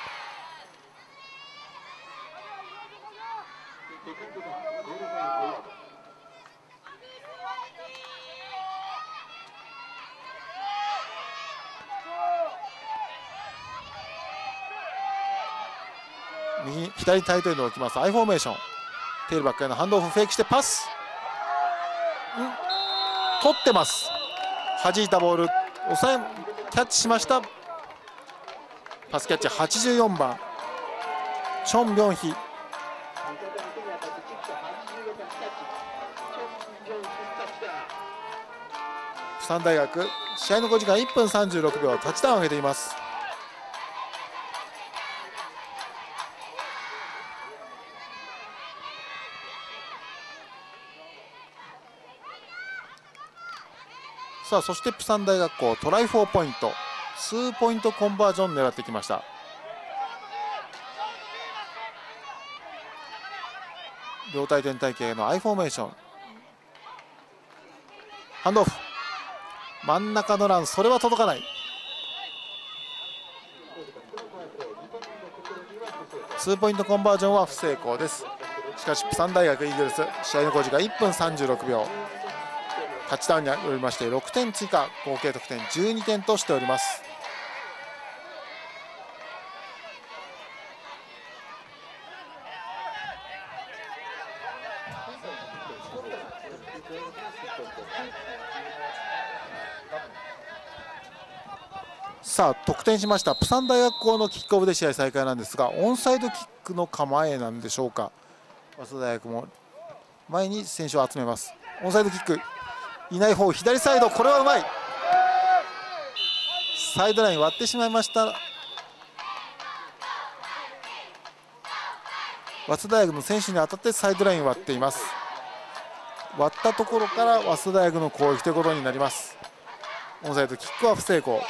S6: 右左タイトエンドを置きます。アイフォーメーション。テールバックへのハンドオフフェイクしてパス、ん取ってます。弾いたボール抑えキャッチしました。パスキャッチはちじゅうよんばんチョン・ビョンヒ。釜山大学試合のごじかんいっぷんさんじゅうろくびょう、タッチダウンを上げています。さあそして釜山大学校トライフォーポイント、数ポイントコンバージョン狙ってきました。両対点体系のアイフォーメーション。ハンドオフ真ん中のラン、それは届かない。ツーポイントコンバージョンは不成功です。しかし釜山大学イーグルス試合のごじかんいっぷんさんじゅうろくびょう、タッチダウンによりましてろくてん追加、合計得点じゅうにてんとしております。 さあ得点しましたプサン大学校のキックオフで試合再開なんですが、オンサイドキックの構えなんでしょうか。早稲田大学も前に選手を集めます。オンサイドキックいない方、左サイド、これはうまい。サイドライン割ってしまいました。早稲田大学の選手に当たってサイドラインを割っています。割ったところから早稲田大学の攻撃ということになります。オンサイドキックは不成功。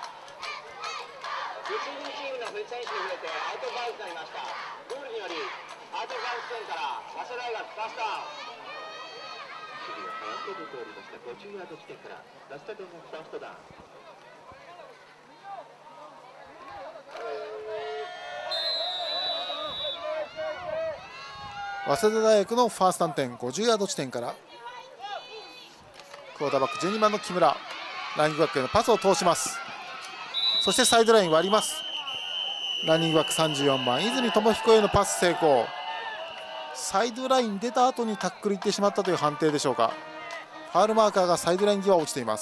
S5: ごじゅうヤード地点からラストドンのファーストダウン。
S6: 早稲田大学のファースト点ごじゅうヤード地点からクォーターバックじゅうにばんの木村、ランニングバックへのパスを通します。そしてサイドライン割ります。ランニングバックさんじゅうよんばん泉智彦へのパス成功。サイドライン出た後にタックルいってしまったという判定でしょうか。ファウルマーカーがサイドライン際落ちています。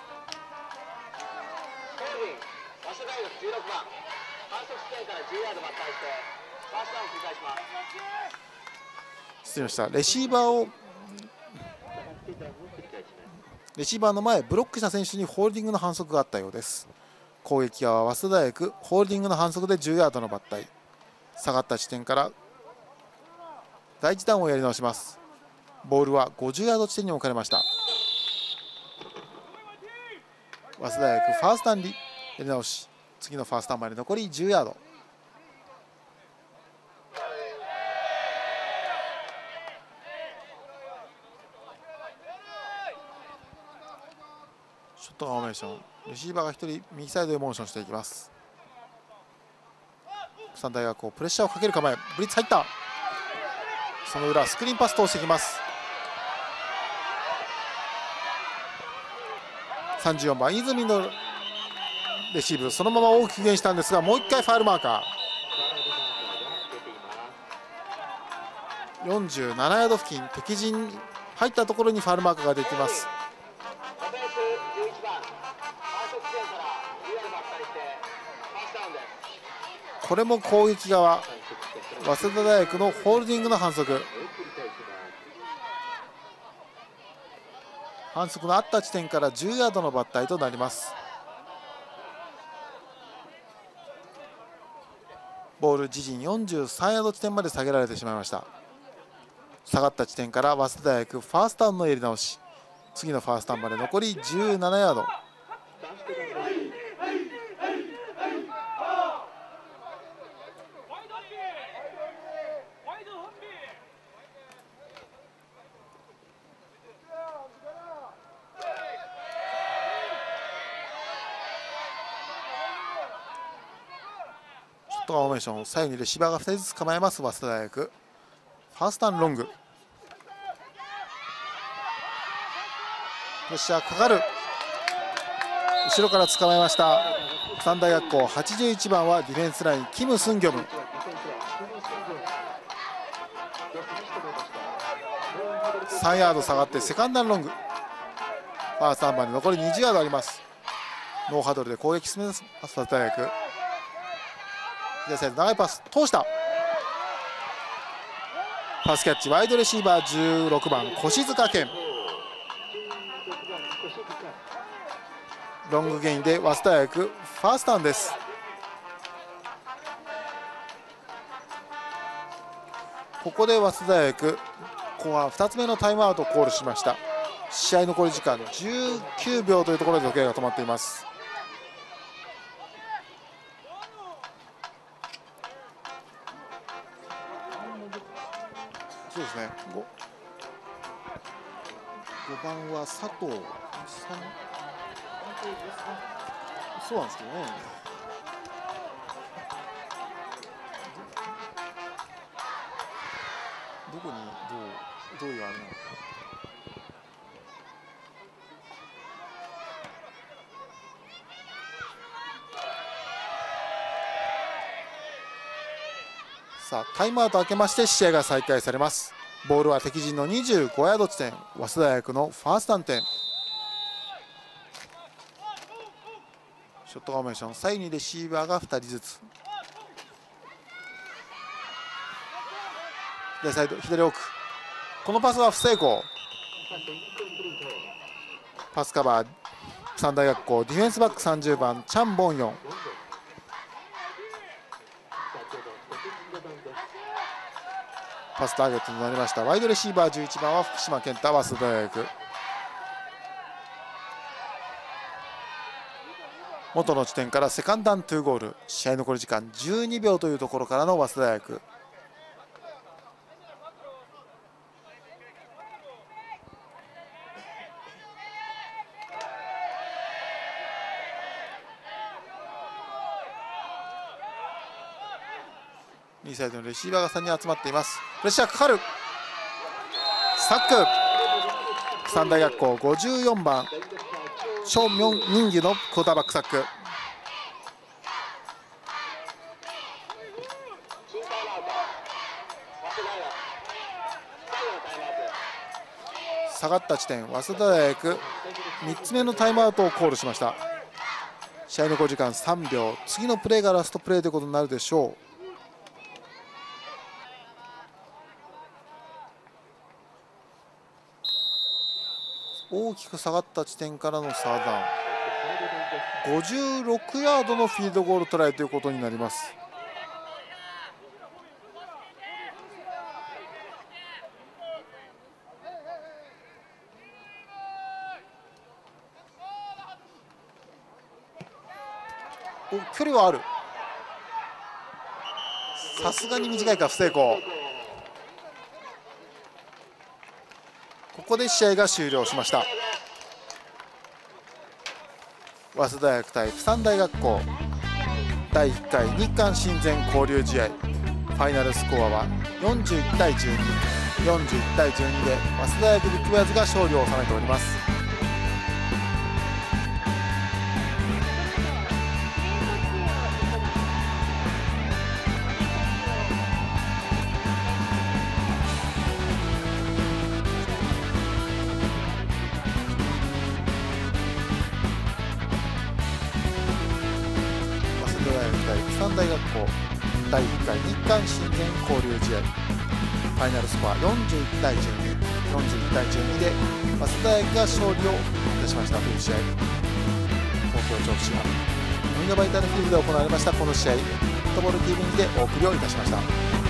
S6: 失礼しました。レシーバーをレシーバーの前ブロックした選手にホールディングの反則があったようです。攻撃側は早稲田大学ホールディングの反則でじゅうヤードの抜体。下がった地点から第一弾をやり直します。ボールはごじゅうヤード地点に置かれました。早稲田大学ファーストダウンやり直し、次のファーストダウンまで残りじゅうヤード。ショットフォーメーション、レシーバーがひとり右サイドへモーションしていきます。プサン大学をプレッシャーをかける構え、ブリッツ入った。その裏スクリーンパス通してきます。さんじゅうよんばん泉のレシーブ、そのまま大きく減したんですが、もういっかいファウルマーカー。よんじゅうななヤード付近、敵陣に入ったところにファウルマーカーが出ています。これも攻撃側早稲田大学のホールディングの反則。反則のあった地点からじゅうヤードの抜体となります。ボール自陣よんじゅうさんヤード地点まで下げられてしまいました。下がった地点から早稲田大学ファーストダウンのやり直し、次のファーストダウンまで残りじゅうななヤード。フォーメーション、左右にレシーバーがふたりずつ構えます早稲田大学。ファーストダウンロング、プレッシャーかかる。後ろから捕まえました。三大学校はちじゅういちばんはディフェンスラインキム・スンギョム。さんヤード下がってセカンドダウンロング。ファーストダウンまで残りにじゅうヤードあります。ノーハドルで攻撃進めます早稲田大学。左サイド長いパス通した。パスキャッチワイドレシーバーじゅうろくばん越塚健。ロングゲインで早稲田大学ファーストダウンです。ここで早稲田大学後半ふたつめのタイムアウトをコールしました。試合残り時間じゅうきゅうびょうというところで時計が止まっています。そうですね、ご, ごばんは佐藤さん、そうなんですけどね。どこにどうどういうあれなのか。さあタイムアウト明けまして試合が再開されます。 ボールは敵陣のにじゅうごヤード地点、早稲田大学のファーストダウン点。ショットフォーメーション、左右にレシーバーがふたりずつ。左サイド左奥、このパスは不成功。パスカバー、釜山大学校ディフェンスバックさんじゅうばんチャン・ボンヨン。パスターゲットとなりました。ワイドレシーバーじゅういちばんは福島健太、早稲田大学。元の地点からセカンドダウントゥーゴール、試合残り時間じゅうにびょうというところからの早稲田大学。右サイドのレシーバーがさんにん集まっています。プレッシャーかかる、サック。釜山大学校ごじゅうよんばんチョ・ミョン・ミンギュのクォーターバックサック。下がった地点、早稲田大学みっつめのタイムアウトをコールしました。試合のごじかんさんびょう、次のプレーがラストプレーということになるでしょう。大きく下がった地点からのサードダウン、ごじゅうろくヤードのフィールドゴールトライということになります。お、距離はある、さすがに短いか、不成功。ここで試合が終了しました。早稲田大学対釜山大学校だいいっかい日韓親善交流試合、ファイナルスコアはよんじゅういちたいじゅうに、よんじゅういちたいじゅうにで早稲田大学ビッグボヤーズが勝利を収めております。釜山大学校だいいっかい日韓親善交流試合、ファイナルスコアよんじゅういちたいじゅうに、よんじゅういちたいじゅうにで早稲田大学が勝利をいたしましたという試合、東京調布市はノイノバイタルフィールドで行われましたこの試合、フットボール ティーブイ でお送りをいたしました。